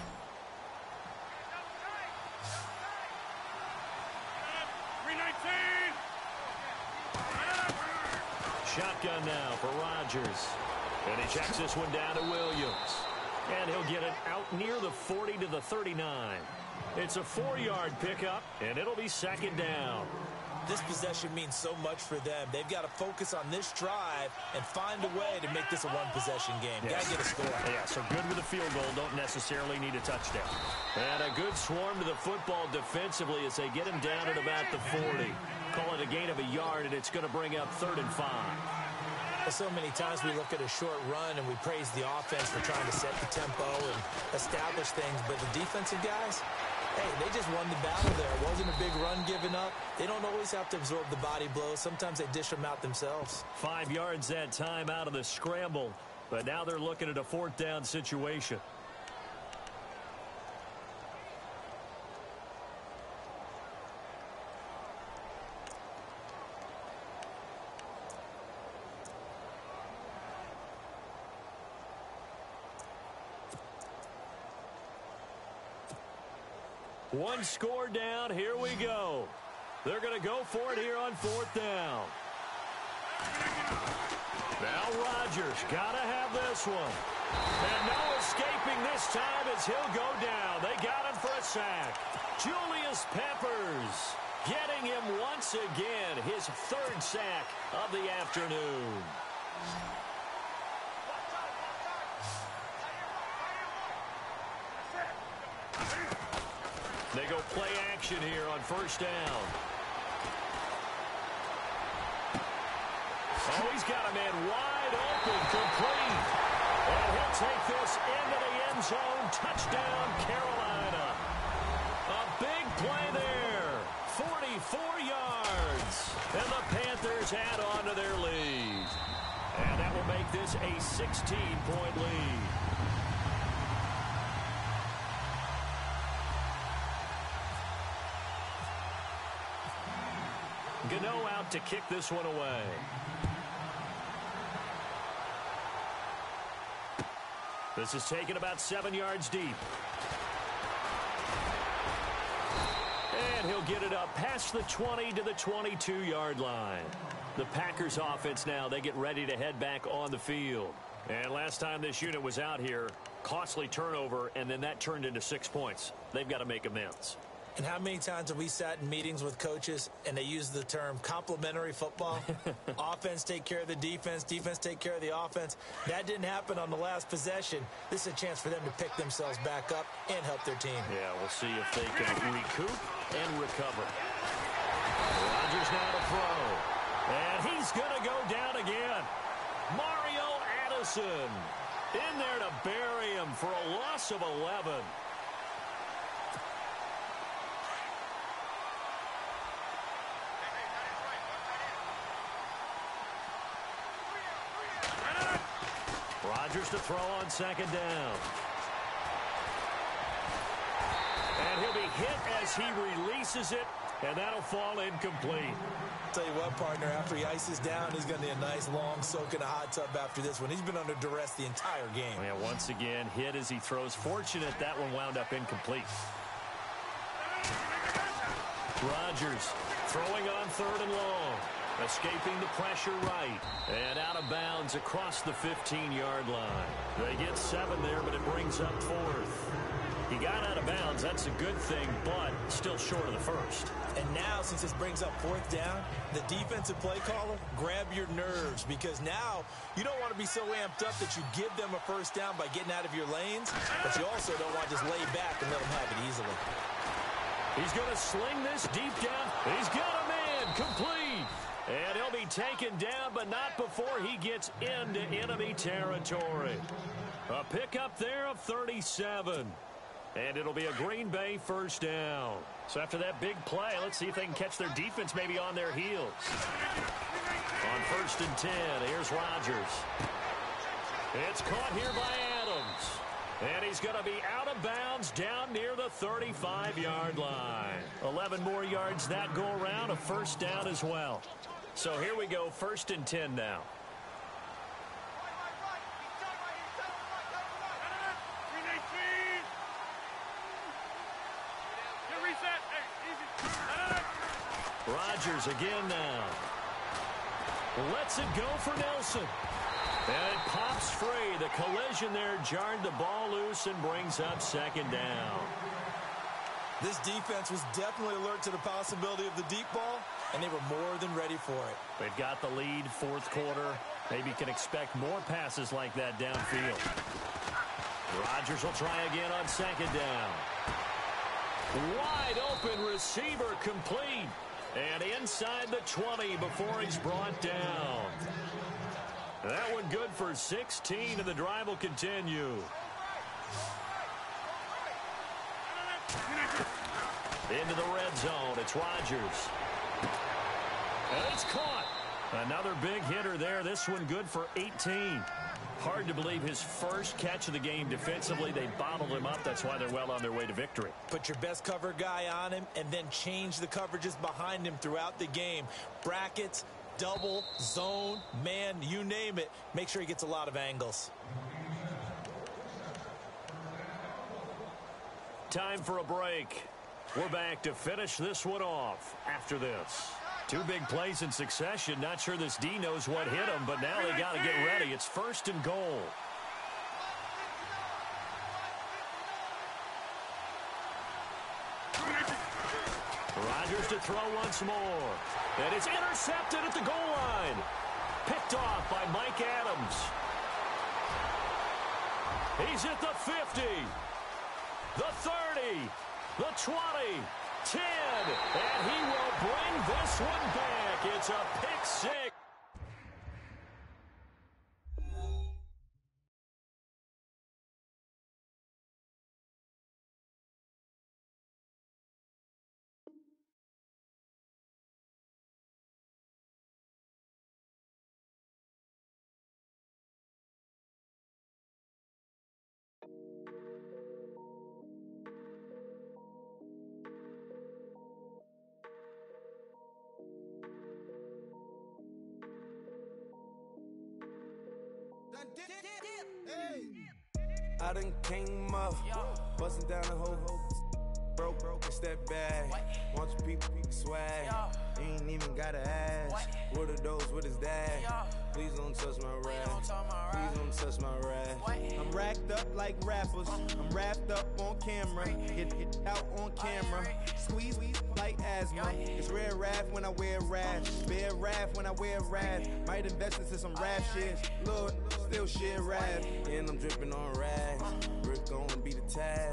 S2: Shotgun now for Rodgers. And he checks this one down to Williams. And he'll get it out near the 40 to the 39. It's a 4-yard pickup, and it'll be 2nd down.
S3: This possession means so much for them. They've got to focus on this drive and find a way to make this a one-possession game.
S2: Yes.
S3: Got to get a score.
S2: Yeah, so good with a field goal. Don't necessarily need a touchdown. And a good swarm to the football defensively as they get him down at about the 40. Call it a gain of a yard, and it's going to bring up 3rd and 5.
S3: So many times we look at a short run and we praise the offense for trying to set the tempo and establish things, but the defensive guys, hey, they just won the battle there. It wasn't a big run given up. They don't always have to absorb the body blows. Sometimes they dish them out themselves.
S2: 5 yards that time out of the scramble, but now they're looking at a 4th down situation. One score down. Here we go. They're going to go for it here on 4th down. Now Rodgers got to have this one. And no escaping this time as he'll go down. They got him for a sack. Julius Peppers getting him once again, his 3rd sack of the afternoon. They go play action here on first down. Oh, he's got a man wide open, complete. And he'll take this into the end zone. Touchdown, Carolina. A big play there. 44 yards. And the Panthers add on to their lead. And that will make this a 16-point lead. Gano out to kick this one away. This is taken about 7 yards deep. And he'll get it up past the 20 to the 22-yard line. The Packers offense now, they get ready to head back on the field. And last time this unit was out here, costly turnover, and then that turned into 6 points. They've got to make amends.
S3: And how many times have we sat in meetings with coaches and they use the term complementary football? Offense take care of the defense, defense take care of the offense. That didn't happen on the last possession. This is a chance for them to pick themselves back up and help their team.
S2: Yeah, we'll see if they can recoup and recover. Rodgers now to throw. And he's going to go down again. Mario Addison in there to bury him for a loss of 11. Rodgers to throw on second down. And he'll be hit as he releases it, and that'll fall incomplete.
S3: Tell you what, partner, after he ices down, he's going to need a nice long soak in a hot tub after this one. He's been under duress the entire game.
S2: Yeah, once again, hit as he throws. Fortunate that one wound up incomplete. Rodgers throwing on third and long. Escaping the pressure right. And out of bounds across the 15-yard line. They get 7 there, but it brings up 4th. He got out of bounds. That's a good thing, but still short of the first.
S3: And now, since this brings up 4th down, the defensive play caller, grab your nerves, because now you don't want to be so amped up that you give them a first down by getting out of your lanes, but you also don't want to just lay back and let them have it easily.
S2: He's going to sling this deep down. He's got a man complete. And he'll be taken down, but not before he gets into enemy territory. A pickup there of 37. And it'll be a Green Bay first down. So after that big play, let's see if they can catch their defense maybe on their heels. On 1st and 10, here's Rodgers. It's caught here by Adams. And he's going to be out of bounds down near the 35-yard line. 11 more yards that go around, a first down as well. So here we go, 1st and 10 now. Rodgers again now. Lets it go for Nelson. And it pops free. The collision there jarred the ball loose and brings up 2nd down.
S3: This defense was definitely alert to the possibility of the deep ball, and they were more than ready for it.
S2: They've got the lead, 4th quarter. Maybe can expect more passes like that downfield. Rodgers will try again on 2nd down. Wide open receiver complete. And inside the 20 before he's brought down. That one good for 16, and the drive will continue. Into the red zone. It's Rodgers. And it's caught. Another big hitter there. This one good for 18. Hard to believe his first catch of the game defensively. They bottled him up. That's why they're well on their way to victory.
S3: Put your best cover guy on him and then change the coverages behind him throughout the game. Brackets, double, zone, man, you name it. Make sure he gets a lot of angles.
S2: Time for a break. We're back to finish this one off after this. 2 big plays in succession. Not sure this D knows what hit him, but now they got to get ready. It's 1st and goal. Rodgers to throw once more. And it's intercepted at the goal line. Picked off by Mike Adams. He's at the 50. The 30. the 20, 10, and he will bring this one back. It's a pick six.
S6: I done came up, bustin' down the whole broke, and step back. Want your people swag, you ain't even gotta ask. What are those, what is that? Please don't touch my rap, please don't touch my rap. I'm racked up like rappers, I'm wrapped up on camera. Get out on camera, squeeze like asthma. It's rare wrath when I wear wrath, bare wrath when I wear wrath. Might invest into some rap shit, Lord, still shit rap. And I'm dripping on rags, Rick gon' be the tag.